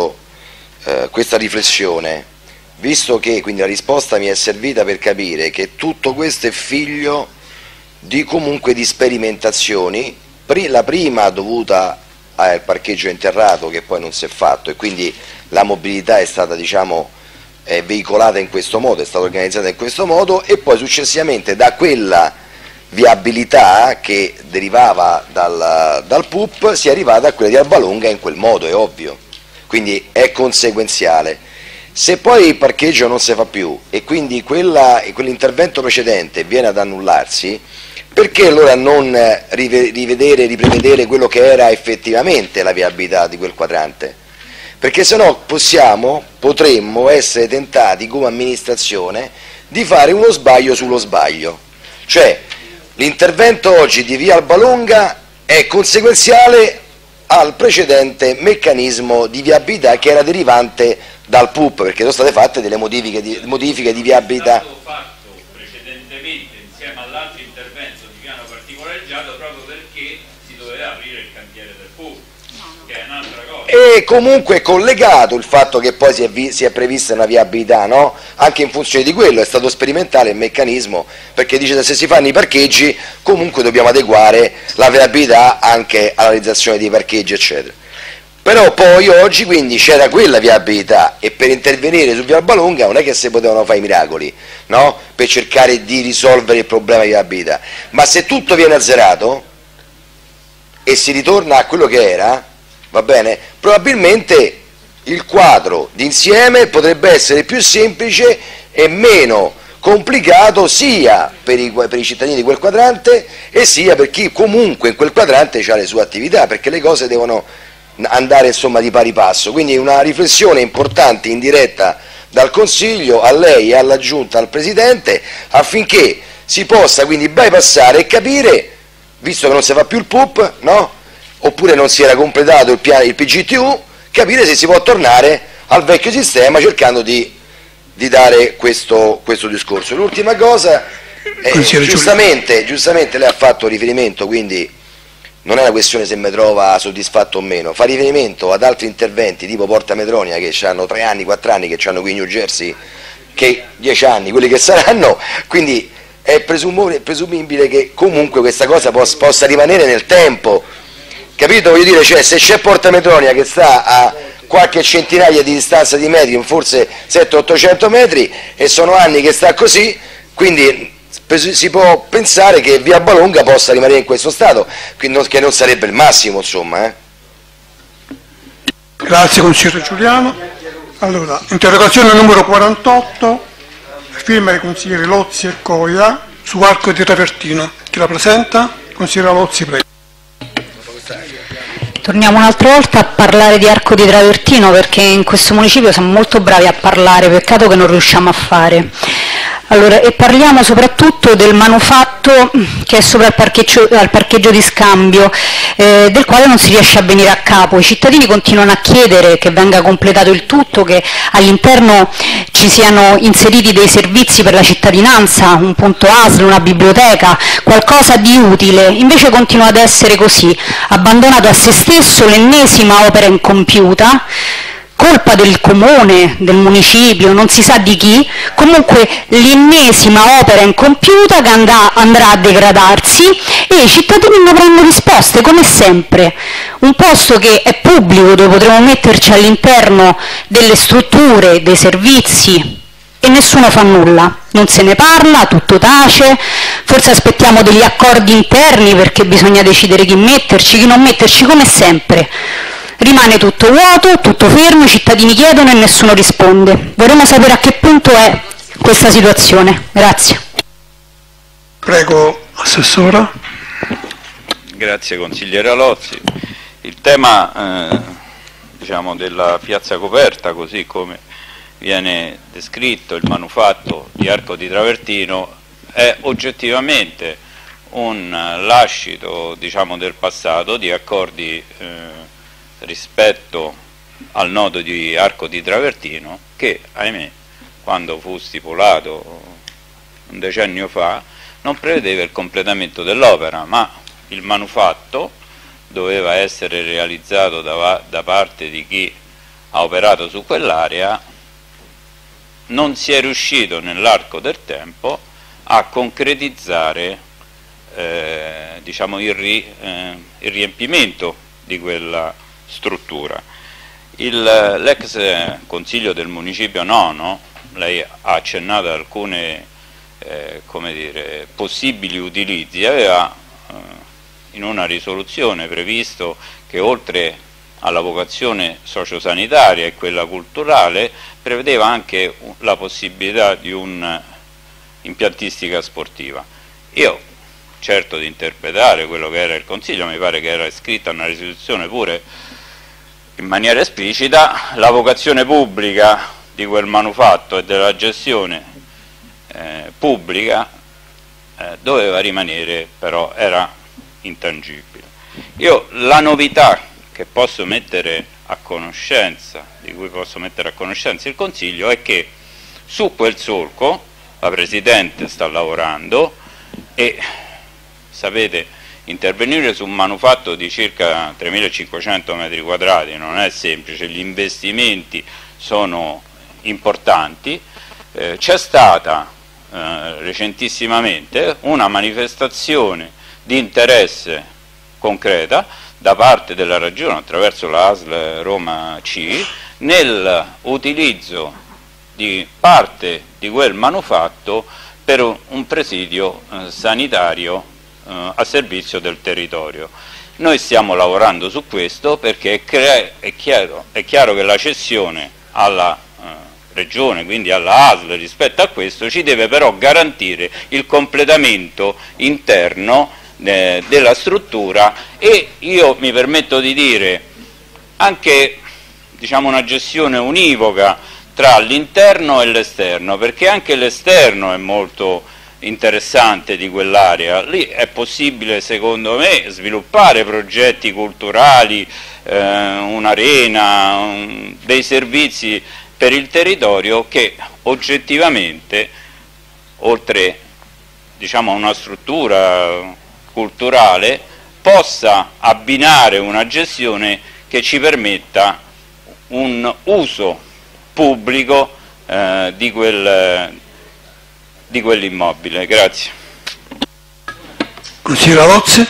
questa riflessione, visto che quindi la risposta mi è servita per capire che tutto questo è figlio di sperimentazioni, la prima dovuta al parcheggio interrato che poi non si è fatto e quindi la mobilità è stata veicolata in questo modo, è stata organizzata in questo modo, e poi successivamente da quella viabilità che derivava dal PUP si è arrivata a quella di Albalonga in quel modo, è ovvio, quindi è conseguenziale. Se poi il parcheggio non si fa più e quindi quell'intervento precedente viene ad annullarsi, perché allora non riprevedere quello che era effettivamente la viabilità di quel quadrante? Perché sennò potremmo essere tentati come amministrazione di fare uno sbaglio sullo sbaglio, cioè l'intervento oggi di via Albalonga è conseguenziale al precedente meccanismo di viabilità che era derivante dal PUP, perché sono state fatte delle modifiche di viabilità. È stato fatto precedentemente insieme all'altro intervento di piano particolareggiato proprio perché si doveva aprire il cantiere del PUP, che è un'altra cosa. E comunque collegato il fatto che poi si è prevista una viabilità, no? Anche in funzione di quello è stato sperimentale il meccanismo, perché dice che se si fanno i parcheggi comunque dobbiamo adeguare la viabilità anche alla realizzazione dei parcheggi eccetera. Però poi oggi quindi c'era quella viabilità e per intervenire su via Albalonga non è che si potevano fare i miracoli, no? Per cercare di risolvere il problema di viabilità, ma se tutto viene azzerato e si ritorna a quello che era, va bene, probabilmente il quadro d'insieme potrebbe essere più semplice e meno complicato sia per i cittadini di quel quadrante e sia per chi comunque in quel quadrante ha le sue attività, perché le cose devono andare insomma di pari passo. Quindi una riflessione importante in diretta dal Consiglio a lei e alla Giunta, al Presidente, affinché si possa quindi bypassare e capire, visto che non si fa più il PUP, no? Oppure non si era completato il PGTU, capire se si può tornare al vecchio sistema cercando di dare questo discorso. L'ultima cosa, giustamente lei ha fatto riferimento, quindi non è una questione se mi trova soddisfatto o meno, fa riferimento ad altri interventi tipo Porta Metronia che hanno 3 anni, 4 anni, che hanno qui in New Jersey, che 10 anni, quelli che saranno, quindi è presumibile che comunque questa cosa possa rimanere nel tempo, capito? Voglio dire, cioè, se c'è Porta Metronia che sta a qualche centinaia di distanza di metri, forse 700-800 metri, e sono anni che sta così, quindi si può pensare che via Albalonga possa rimanere in questo stato, che non sarebbe il massimo, insomma. Grazie consigliere Giuliano. Allora, interrogazione numero 48, firma i consiglieri Lozzi e Coia su Arco di Travertino. Chi la presenta? Consigliere Lozzi, prego. Torniamo un'altra volta a parlare di Arco di Travertino, perché in questo municipio siamo molto bravi a parlare, peccato che non riusciamo a fare. Allora, e parliamo soprattutto del manufatto che è sopra al parcheggio di scambio, del quale non si riesce a venire a capo. I cittadini continuano a chiedere che venga completato il tutto, che all'interno ci siano inseriti dei servizi per la cittadinanza, un punto ASL, una biblioteca, qualcosa di utile. Invece continua ad essere così, abbandonato a se stesso, l'ennesima opera incompiuta, colpa del comune, del municipio, non si sa di chi, comunque l'ennesima opera incompiuta che andrà a degradarsi e i cittadini non avranno risposte, come sempre. Un posto che è pubblico, dove potremo metterci all'interno delle strutture, dei servizi, e nessuno fa nulla, non se ne parla, tutto tace, forse aspettiamo degli accordi interni perché bisogna decidere chi metterci, chi non metterci, come sempre. Rimane tutto vuoto, tutto fermo, i cittadini chiedono e nessuno risponde. Vorremmo sapere a che punto è questa situazione. Grazie. Prego, Assessora. Grazie consigliere Lozzi. Il tema diciamo, della piazza coperta, così come viene descritto il manufatto di Arco di Travertino, è oggettivamente un lascito, diciamo, del passato, di accordi rispetto al nodo di Arco di Travertino che, ahimè, quando fu stipulato un decennio fa non prevedeva il completamento dell'opera, ma il manufatto doveva essere realizzato da parte di chi ha operato su quell'area. Non si è riuscito nell'arco del tempo a concretizzare diciamo, il riempimento di quella struttura. L'ex consiglio del municipio nono, lei ha accennato ad alcune come dire, possibili utilizzi, aveva in una risoluzione previsto che oltre alla vocazione sociosanitaria e quella culturale prevedeva anche la possibilità di un'impiantistica sportiva. Io certo di interpretare quello che era il consiglio, mi pare che era scritta una risoluzione pure in maniera esplicita, la vocazione pubblica di quel manufatto e della gestione pubblica doveva rimanere, però era intangibile. Io la novità che posso mettere a conoscenza, di cui posso mettere a conoscenza il Consiglio, è che su quel solco la Presidente sta lavorando e, sapete, intervenire su un manufatto di circa 3.500 metri quadrati non è semplice, gli investimenti sono importanti. C'è stata recentissimamente una manifestazione di interesse concreta da parte della Regione attraverso la ASL Roma C nell'utilizzo di parte di quel manufatto per un presidio sanitario a servizio del territorio. Noi stiamo lavorando su questo perché è chiaro che la cessione alla Regione, quindi alla ASL, rispetto a questo ci deve però garantire il completamento interno della struttura e io mi permetto di dire anche, diciamo, una gestione univoca tra l'interno e l'esterno, perché anche l'esterno è molto interessante di quell'area. Lì è possibile, secondo me, sviluppare progetti culturali, un'arena, dei servizi per il territorio che oggettivamente, oltre, diciamo, a una struttura culturale, possa abbinare una gestione che ci permetta un uso pubblico di quell'immobile. Grazie. Consigliere Lozzi.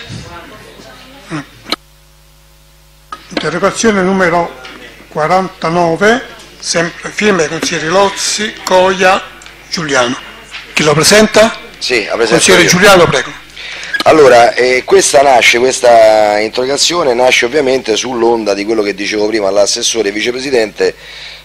Interrogazione numero 49, sempre firma i consiglieri Lozzi, Coia, Giuliano. Chi lo presenta? Sì, la presento consigliere io. Giuliano, prego. Allora, questa interrogazione nasce ovviamente sull'onda di quello che dicevo prima all'assessore vicepresidente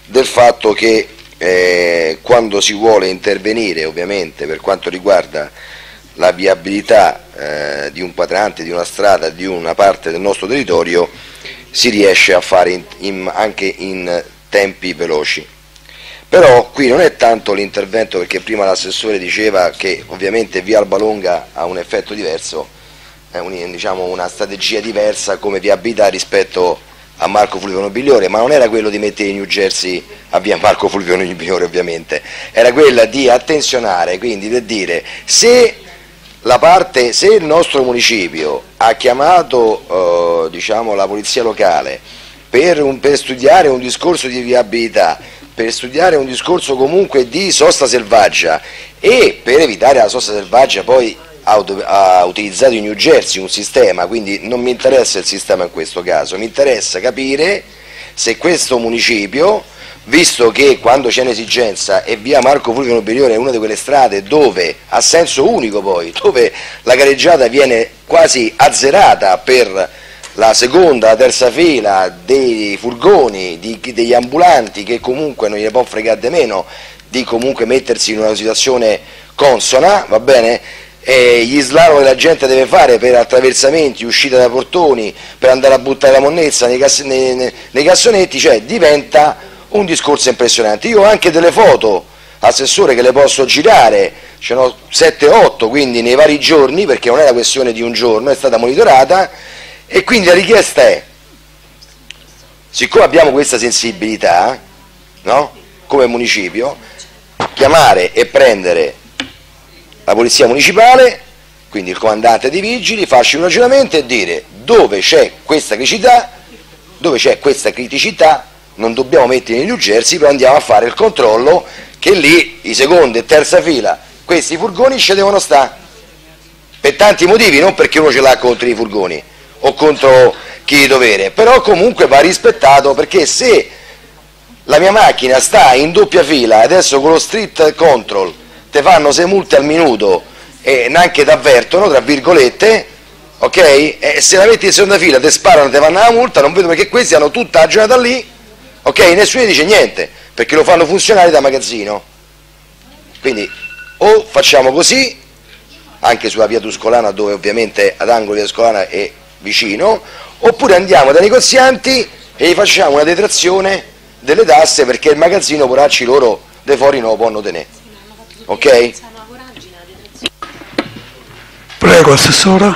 del fatto che quando si vuole intervenire, ovviamente per quanto riguarda la viabilità di un quadrante, di una strada, di una parte del nostro territorio, si riesce a fare anche in tempi veloci. Però qui non è tanto l'intervento, perché prima l'assessore diceva che ovviamente via Albalonga ha un effetto diverso, è diciamo una strategia diversa come viabilità rispetto a Marco Fulvio Nobiliore, ma non era quello di mettere i New Jersey a via Marco Fulvio Nobiliore ovviamente, era quella di attenzionare, quindi per dire se il nostro municipio ha chiamato diciamo, la polizia locale per studiare un discorso di viabilità, per studiare un discorso comunque di sosta selvaggia e per evitare la sosta selvaggia poi ha utilizzato in New Jersey un sistema, quindi non mi interessa il sistema in questo caso, mi interessa capire se questo municipio, visto che quando c'è un'esigenza e via Marco Fulvio Nobiliore è una di quelle strade dove, a senso unico poi, dove la gareggiata viene quasi azzerata per la seconda, la terza fila dei furgoni, degli ambulanti, che comunque non gli può fregare di meno di comunque mettersi in una situazione consona, va bene? Gli slalom che la gente deve fare per attraversamenti, uscita da portoni, per andare a buttare la monnezza nei cassonetti, cioè diventa un discorso impressionante. Io ho anche delle foto, assessore, che le posso girare, ce n'ho 7-8, quindi nei vari giorni, perché non è la questione di un giorno, è stata monitorata. E quindi la richiesta è, siccome abbiamo questa sensibilità, no? Come municipio, chiamare e prendere la polizia municipale, quindi il comandante dei vigili, farci un ragionamento e dire dove c'è questa criticità, non dobbiamo mettere in New Jersey, però andiamo a fare il controllo che lì i seconda e terza fila, questi furgoni ci devono stare, per tanti motivi, non perché uno ce l'ha contro i furgoni o contro chi di dovere, però comunque va rispettato, perché se la mia macchina sta in doppia fila, adesso con lo street control te fanno 6 multe al minuto e neanche ti avvertono, tra virgolette, ok? E se la metti in seconda fila te sparano, te fanno la multa, non vedo perché questi hanno tutta la giornata lì, ok? Nessuno dice niente, perché lo fanno funzionare da magazzino. Quindi o facciamo così, anche sulla via Tuscolana, dove ovviamente ad angolo via Tuscolana è vicino, oppure andiamo dai negozianti e gli facciamo una detrazione delle tasse, perché il magazzino, poracci loro, dei fuori non lo possono tenere. Ok? Prego, assessore.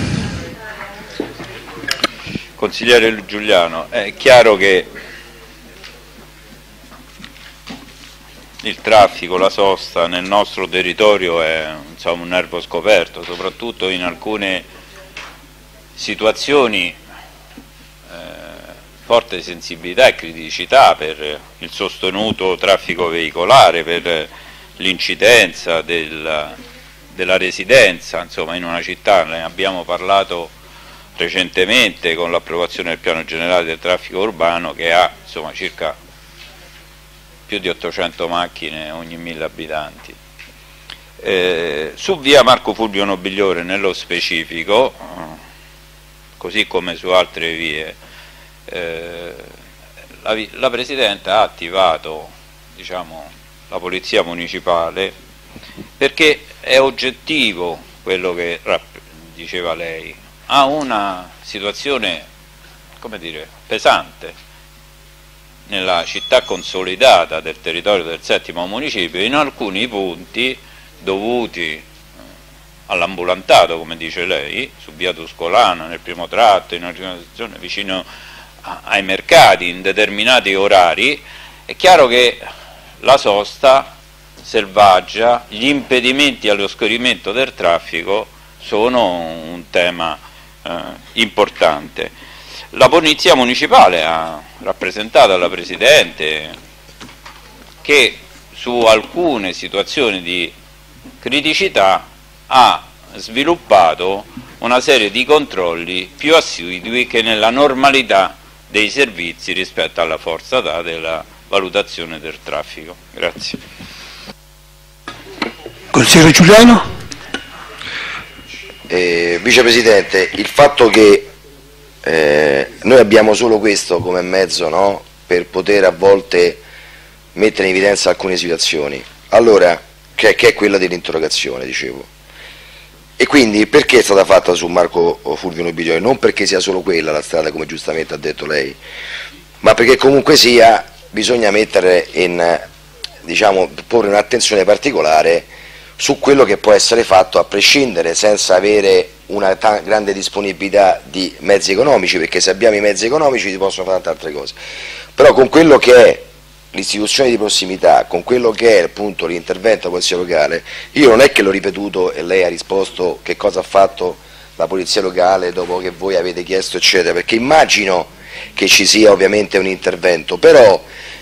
Consigliere Giuliano, è chiaro che il traffico, la sosta nel nostro territorio è insomma, un nervo scoperto, soprattutto in alcune situazioni forte sensibilità e criticità per il sostenuto traffico veicolare, per l'incidenza della residenza, insomma in una città, ne abbiamo parlato recentemente con l'approvazione del piano generale del traffico urbano, che ha insomma circa più di 800 macchine ogni 1000 abitanti. Su via Marco Fulvio Nobiliore nello specifico, così come su altre vie, la Presidente ha attivato, diciamo, la Polizia Municipale, perché è oggettivo quello che diceva lei, ha una situazione, come dire, pesante nella città consolidata del territorio del 7° municipio, in alcuni punti dovuti all'ambulantato, come dice lei, su via Tuscolana, nel primo tratto, in una zona vicino ai mercati, in determinati orari. È chiaro che la sosta selvaggia, gli impedimenti allo scorrimento del traffico sono un tema importante. La Polizia Municipale ha rappresentato alla Presidente che su alcune situazioni di criticità ha sviluppato una serie di controlli più assidui che nella normalità dei servizi rispetto alla forza data della valutazione del traffico. Grazie. Consigliere Giuliano. Vicepresidente, il fatto che noi abbiamo solo questo come mezzo, no? Per poter a volte mettere in evidenza alcune situazioni. Allora, che è quella dell'interrogazione, dicevo. E quindi perché è stata fatta su Marco Fulvio Nobiliore? Non perché sia solo quella la strada, come giustamente ha detto lei, ma perché comunque sia bisogna mettere in, diciamo, porre un'attenzione particolare su quello che può essere fatto a prescindere, senza avere una grande disponibilità di mezzi economici, perché se abbiamo i mezzi economici si possono fare tante altre cose, però con quello che è l'istituzione di prossimità, con quello che è appunto l'intervento della polizia locale, io non è che l'ho ripetuto e lei ha risposto che cosa ha fatto la polizia locale dopo che voi avete chiesto eccetera, perché immagino che ci sia ovviamente un intervento, però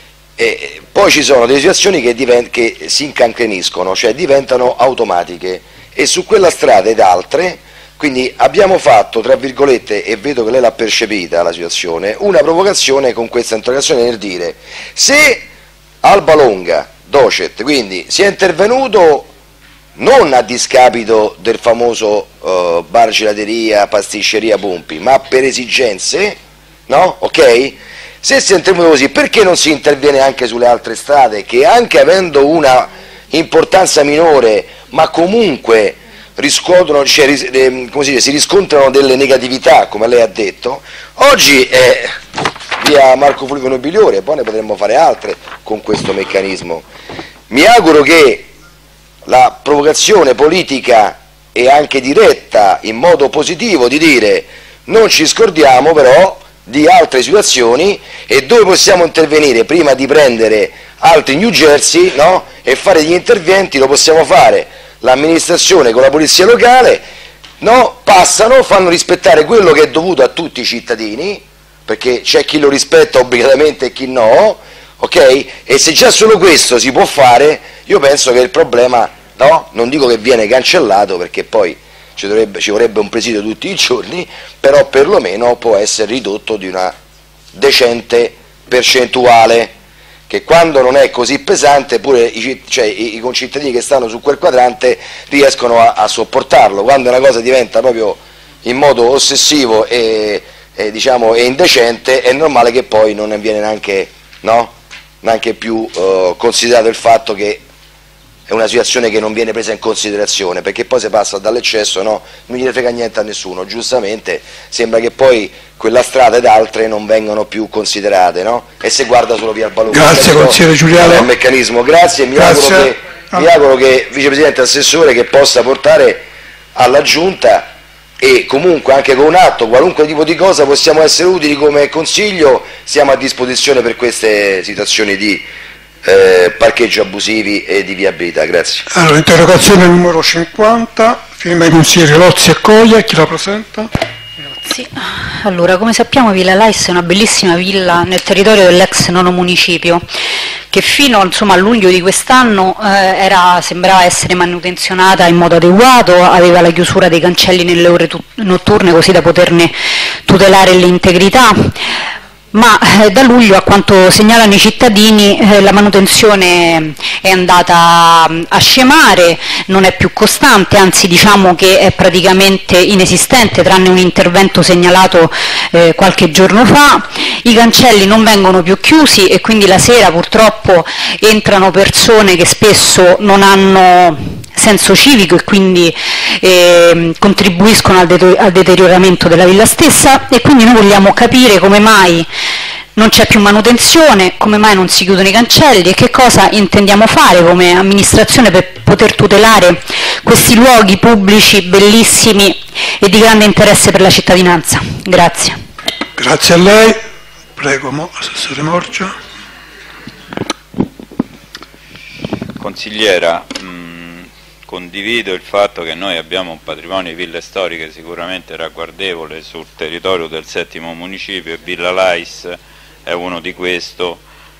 poi ci sono delle situazioni che si incancreniscono, cioè diventano automatiche, e su quella strada ed altre, quindi abbiamo fatto, tra virgolette, e vedo che lei l'ha percepita la situazione, una provocazione con questa interrogazione nel dire: se Alba Longa, Docet, quindi si è intervenuto non a discapito del famoso bar gelateria, pasticceria Pompi, ma per esigenze, no? Ok? Se si è intervenuto così, perché non si interviene anche sulle altre strade che, anche avendo una importanza minore, ma comunque riscuotono, cioè, come si dice, si riscontrano delle negatività, come lei ha detto? Oggi è via Marco Fulvio Nobiliore, poi ne potremmo fare altre con questo meccanismo. Mi auguro che la provocazione politica e anche diretta in modo positivo di dire: non ci scordiamo però di altre situazioni e dove possiamo intervenire prima di prendere altri New Jersey, no? E fare gli interventi lo possiamo fare l'amministrazione con la polizia locale, no? Passano, fanno rispettare quello che è dovuto a tutti i cittadini, perché c'è chi lo rispetta obbligatamente e chi no, ok? E se già solo questo si può fare, io penso che il problema, no? Non dico che viene cancellato, perché poi ci vorrebbe un presidio tutti i giorni, però perlomeno può essere ridotto di una decente percentuale, che quando non è così pesante pure i concittadini che stanno su quel quadrante riescono a sopportarlo. Quando una cosa diventa proprio in modo ossessivo e indecente, è normale che poi non ne viene neanche più considerato il fatto che è una situazione che non viene presa in considerazione, perché poi si passa dall'eccesso, no? Non gliene frega niente a nessuno, giustamente sembra che poi quella strada ed altre non vengano più considerate, no? E se guarda solo via Balone. Grazie consigliere Giuliano. È un meccanismo, grazie, mi auguro che vicepresidente assessore che possa portare alla giunta, e comunque anche con un atto, qualunque tipo di cosa possiamo essere utili come consiglio, siamo a disposizione per queste situazioni di parcheggi abusivi e di viabilità. Grazie. Allora, interrogazione numero 50, firma i consiglieri Lozzi e Coglia, chi la presenta? Sì. Allora, come sappiamo Villa Lais è una bellissima villa nel territorio dell'ex nono municipio, che fino a luglio di quest'anno sembrava essere manutenzionata in modo adeguato, aveva la chiusura dei cancelli nelle ore notturne così da poterne tutelare l'integrità, ma da luglio, a quanto segnalano i cittadini, la manutenzione è andata a scemare, non è più costante, anzi diciamo che è praticamente inesistente, tranne un intervento segnalato qualche giorno fa. I cancelli non vengono più chiusi e quindi la sera purtroppo entrano persone che spesso non hanno senso civico e quindi contribuiscono al deterioramento della villa stessa, e quindi noi vogliamo capire come mai non c'è più manutenzione, come mai non si chiudono i cancelli e che cosa intendiamo fare come amministrazione per poter tutelare questi luoghi pubblici bellissimi e di grande interesse per la cittadinanza. Grazie. Grazie a lei. Prego, assessore Morgia. Consigliera, condivido il fatto che noi abbiamo un patrimonio di ville storiche sicuramente ragguardevole sul territorio del settimo municipio, e Villa Lais è uno di questo,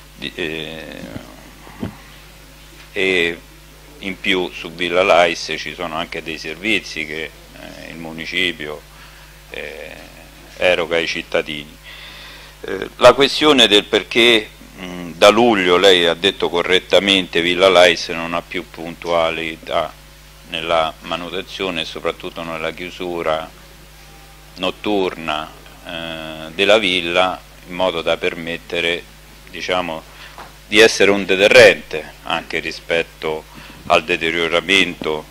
e in più su Villa Lais ci sono anche dei servizi che il municipio eroga ai cittadini. La questione del perché da luglio, lei ha detto correttamente, Villa Lais non ha più puntualità nella manutenzione e soprattutto nella chiusura notturna della villa, in modo da permettere, diciamo, di essere un deterrente anche rispetto al deterioramento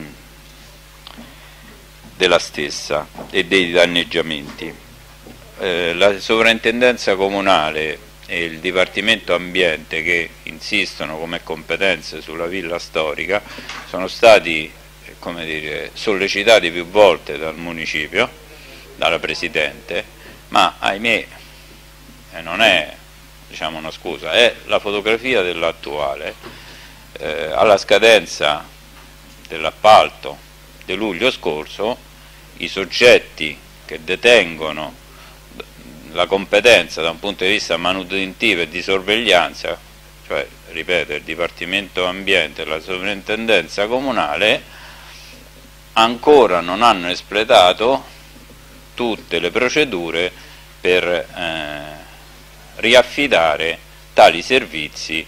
della stessa e dei danneggiamenti. La sovrintendenza comunale e il Dipartimento Ambiente, che insistono come competenze sulla villa storica, sono stati, come dire, sollecitati più volte dal municipio, dalla Presidente, ma ahimè non è, diciamo, una scusa, è la fotografia dell'attuale. Alla scadenza dell'appalto di luglio scorso, i soggetti che detengono la competenza da un punto di vista manutentivo e di sorveglianza, cioè, ripeto, il Dipartimento Ambiente e la Sovrintendenza Comunale, ancora non hanno espletato tutte le procedure per riaffidare tali servizi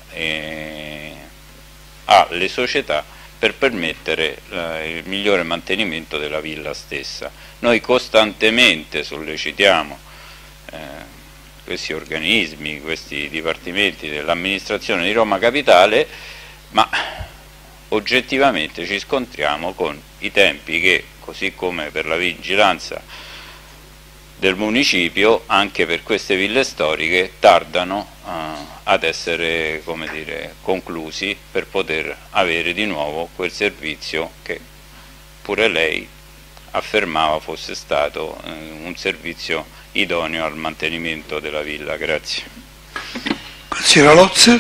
alle società per permettere il migliore mantenimento della villa stessa. Noi costantemente sollecitiamo questi organismi, questi dipartimenti dell'amministrazione di Roma Capitale, ma oggettivamente ci scontriamo con i tempi che, così come per la vigilanza del municipio, anche per queste ville storiche tardano ad essere, come dire, conclusi per poter avere di nuovo quel servizio che pure lei affermava fosse stato un servizio idoneo al mantenimento della villa. Grazie. Consigliera Lozzi.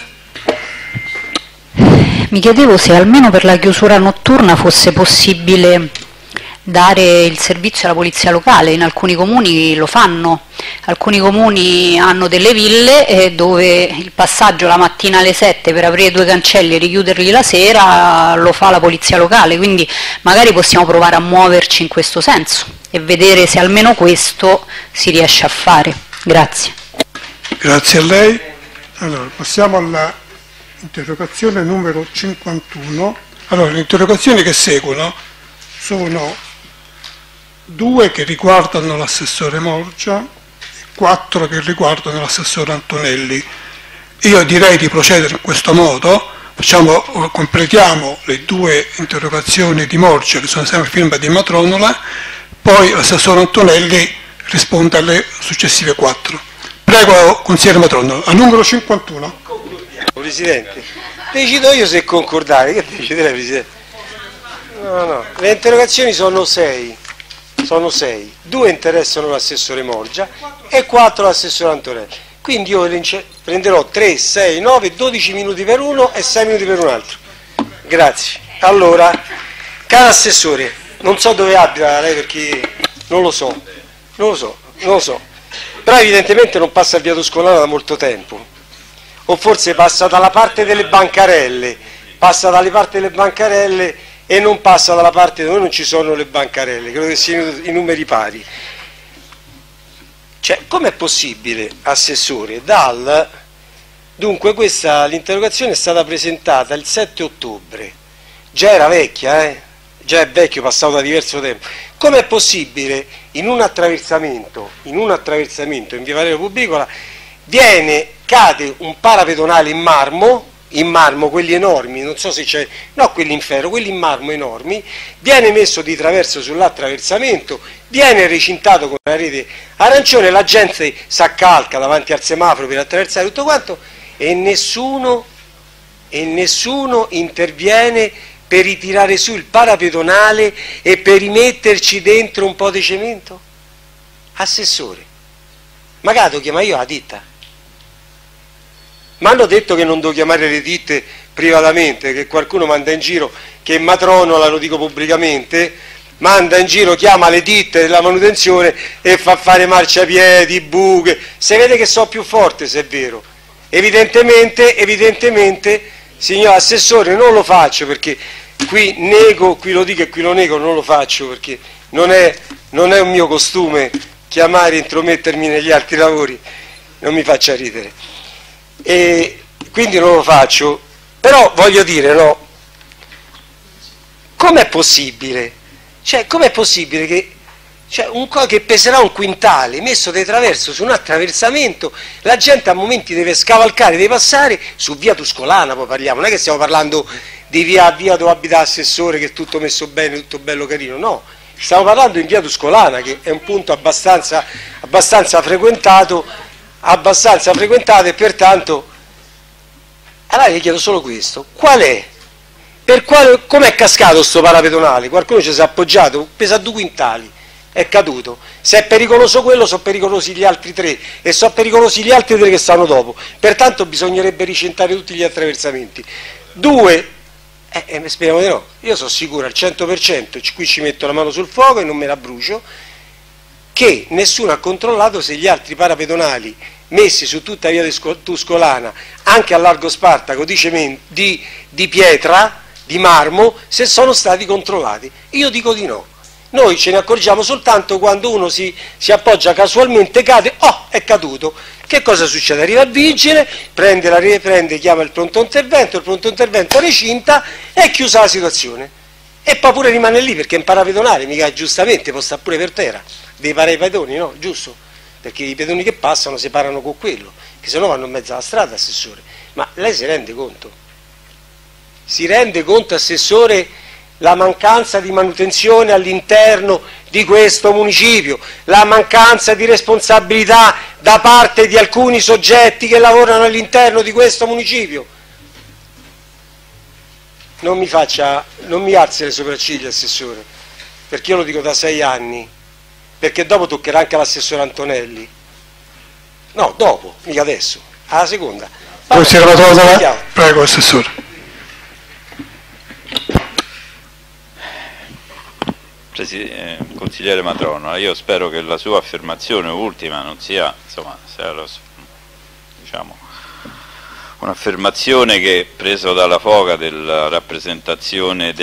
Mi chiedevo se almeno per la chiusura notturna fosse possibile dare il servizio alla polizia locale. In alcuni comuni lo fanno, alcuni comuni hanno delle ville dove il passaggio la mattina alle 7 per aprire 2 cancelli e richiuderli la sera lo fa la polizia locale, quindi magari possiamo provare a muoverci in questo senso e vedere se almeno questo si riesce a fare. Grazie. Grazie a lei. Allora, passiamo alla interrogazione numero 51. Allora, le interrogazioni che seguono sono 2 che riguardano l'assessore Morgia e 4 che riguardano l'assessore Antonelli. Io direi di procedere in questo modo: completiamo le 2 interrogazioni di Morgia, che sono sempre firma di Matronola, poi l'assessore Antonelli risponde alle successive 4. Prego, consigliere Matronola, a numero 51. Presidente, decido io se concordare. Che decide lei, Presidente? No, le interrogazioni sono 6. 2 interessano l'assessore Morgia e 4 l'assessore Antonelli. Quindi io prenderò 3, 6, 9, 12 minuti per uno e 6 minuti per un altro. Grazie. Allora, caro assessore, non so dove abita lei perché non lo so. Però evidentemente non passa a Via Tuscolana da molto tempo. O forse passa dalla parte delle bancarelle, e non passa dalla parte dove non ci sono le bancarelle, credo che siano i numeri pari. Cioè, com'è possibile, assessore, dunque l'interrogazione è stata presentata il 7 ottobre, già era vecchia, già è vecchio, passato da diverso tempo. Com'è possibile in un attraversamento in Via Valerio Pubricola cade un parapedonale in marmo, quelli enormi, non so se c'è, no, quelli in ferro, quelli in marmo enormi, viene messo di traverso sull'attraversamento, viene recintato con la rete arancione, la gente s'accalca davanti al semaforo per attraversare tutto quanto e nessuno interviene per ritirare su il parapedonale e per rimetterci dentro un po' di cemento? Assessore, magari lo chiama io la ditta. Mi hanno detto che non devo chiamare le ditte privatamente, che qualcuno manda in giro, che Matronola, lo dico pubblicamente, manda in giro, chiama le ditte della manutenzione e fa fare marciapiedi, buche. Se vede che so più forte, se è vero. Evidentemente, signor Assessore, non lo faccio perché qui nego, qui lo dico e qui lo nego, non lo faccio perché non è un mio costume chiamare e intromettermi negli altri lavori, non mi faccia ridere. E quindi non lo faccio, però voglio dire, no, com'è possibile? Cioè, com'è possibile che cioè un co che peserà un quintale, messo di traverso su un attraversamento, la gente a momenti deve scavalcare, deve passare su via Tuscolana, poi parliamo, non è che stiamo parlando di via dove abita l'assessore, che è tutto messo bene, tutto bello carino, no, stiamo parlando in via Tuscolana, che è un punto abbastanza frequentato e pertanto, allora gli chiedo solo questo, com'è cascato sto parapedonale? Qualcuno ci si è appoggiato, pesa 2 quintali, è caduto. Se è pericoloso quello, sono pericolosi gli altri 3 e sono pericolosi gli altri 3 che stanno dopo. Pertanto bisognerebbe ricentrare tutti gli attraversamenti. 2, speriamo di no, io sono sicuro al 100%, qui ci metto la mano sul fuoco e non me la brucio, che nessuno ha controllato se gli altri parapedonali messi su tutta via Tuscolana, anche a largo Spartaco di pietra, di marmo, se sono stati controllati. Io dico di no. Noi ce ne accorgiamo soltanto quando uno si appoggia casualmente, cade, è caduto. Che cosa succede? Arriva il vigile, chiama il pronto intervento recinta e è chiusa la situazione. E poi pure rimane lì perché è un parapedonale, mica giustamente può stare pure per terra. Dei pedoni, no? Giusto? Perché i pedoni che passano si parano con quello, che se no vanno in mezzo alla strada, assessore. Ma lei si rende conto? Si rende conto, assessore, la mancanza di manutenzione all'interno di questo municipio, la mancanza di responsabilità da parte di alcuni soggetti che lavorano all'interno di questo municipio? Non mi alzi le sopracciglia, assessore, perché io lo dico da 6 anni, perché dopo toccherà anche all'assessore Antonelli. No, dopo, mica adesso, alla seconda. Prego, assessore. Consigliere Matronola, io spero che la sua affermazione ultima non sia, un'affermazione che, preso dalla foga della rappresentazione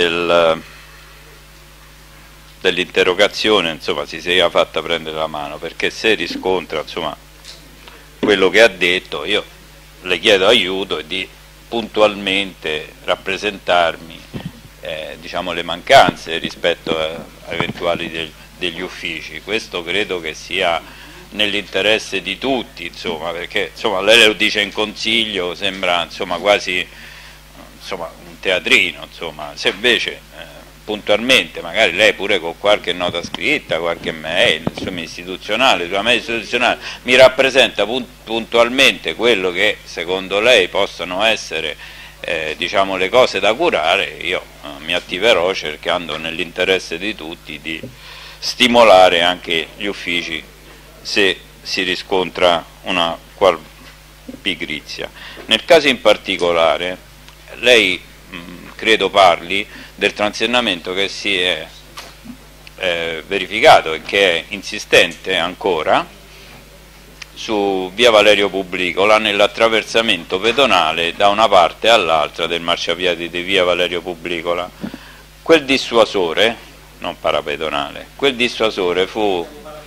dell'interrogazione, si sia fatta prendere la mano, perché se riscontra quello che ha detto, io le chiedo aiuto e di puntualmente rappresentarmi le mancanze rispetto a eventuali degli uffici. Questo credo che sia nell'interesse di tutti, perché lei lo dice in consiglio, sembra quasi un teatrino, se invece puntualmente, magari lei pure con qualche nota scritta, qualche mail istituzionale, mi rappresenta puntualmente quello che secondo lei possano essere le cose da curare, io mi attiverò cercando nell'interesse di tutti di stimolare anche gli uffici se si riscontra una qual pigrizia. Nel caso in particolare lei credo parli del transennamento che si è verificato e che è insistente ancora su via Valerio Publicola nell'attraversamento pedonale da una parte all'altra del marciapiede di via Valerio Publicola. Quel dissuasore, non parapedonale, quel dissuasore fu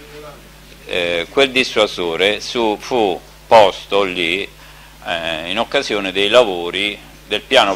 posto lì in occasione dei lavori del piano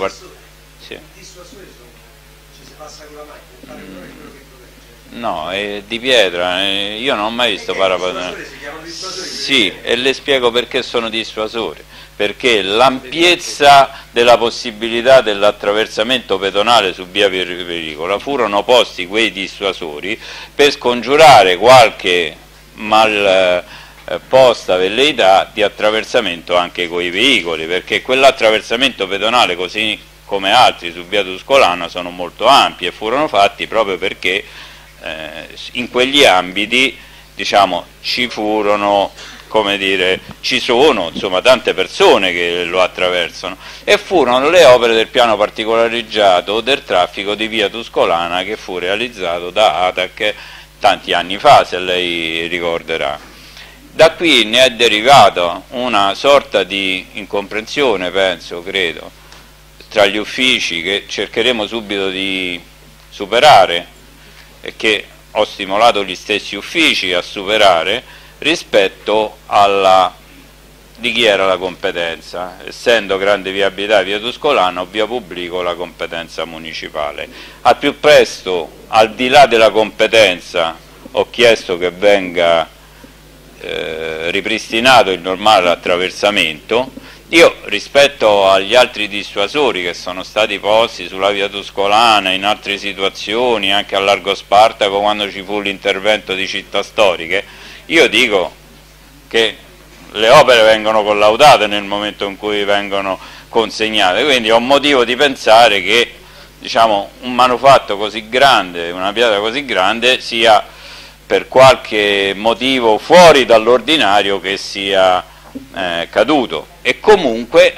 No, è di pietra, io non ho mai visto parapedonale. Sì, e le spiego perché sono dissuasori. Perché l'ampiezza della possibilità dell'attraversamento pedonale su via Pericola furono posti quei dissuasori per scongiurare qualche malposta velleità di attraversamento anche coi veicoli, perché quell'attraversamento pedonale, così come altri su via Tuscolana, sono molto ampi e furono fatti proprio perché in quegli ambiti ci furono, ci sono tante persone che lo attraversano, e furono le opere del piano particolareggiato del traffico di via Tuscolana che fu realizzato da ATAC tanti anni fa, se lei ricorderà. Da qui ne è derivata una sorta di incomprensione, credo, tra gli uffici che cercheremo subito di superare e che ho stimolato gli stessi uffici a superare rispetto di chi era la competenza, essendo grande viabilità via Tuscolana o via Pubblico la competenza municipale. Al più presto, al di là della competenza ho chiesto che venga ripristinato il normale attraversamento. Io rispetto agli altri dissuasori che sono stati posti sulla via Tuscolana, in altre situazioni, anche a Largo Spartaco quando ci fu l'intervento di città storiche, io dico che le opere vengono collaudate nel momento in cui vengono consegnate, quindi ho motivo di pensare che, diciamo, un manufatto così grande, una pietra così grande, sia per qualche motivo fuori dall'ordinario che sia caduto, e comunque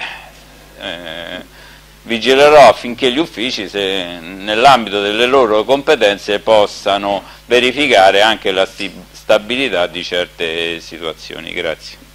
vigilerò affinché gli uffici, se nell'ambito delle loro competenze, possano verificare anche la stabilità di certe situazioni. Grazie.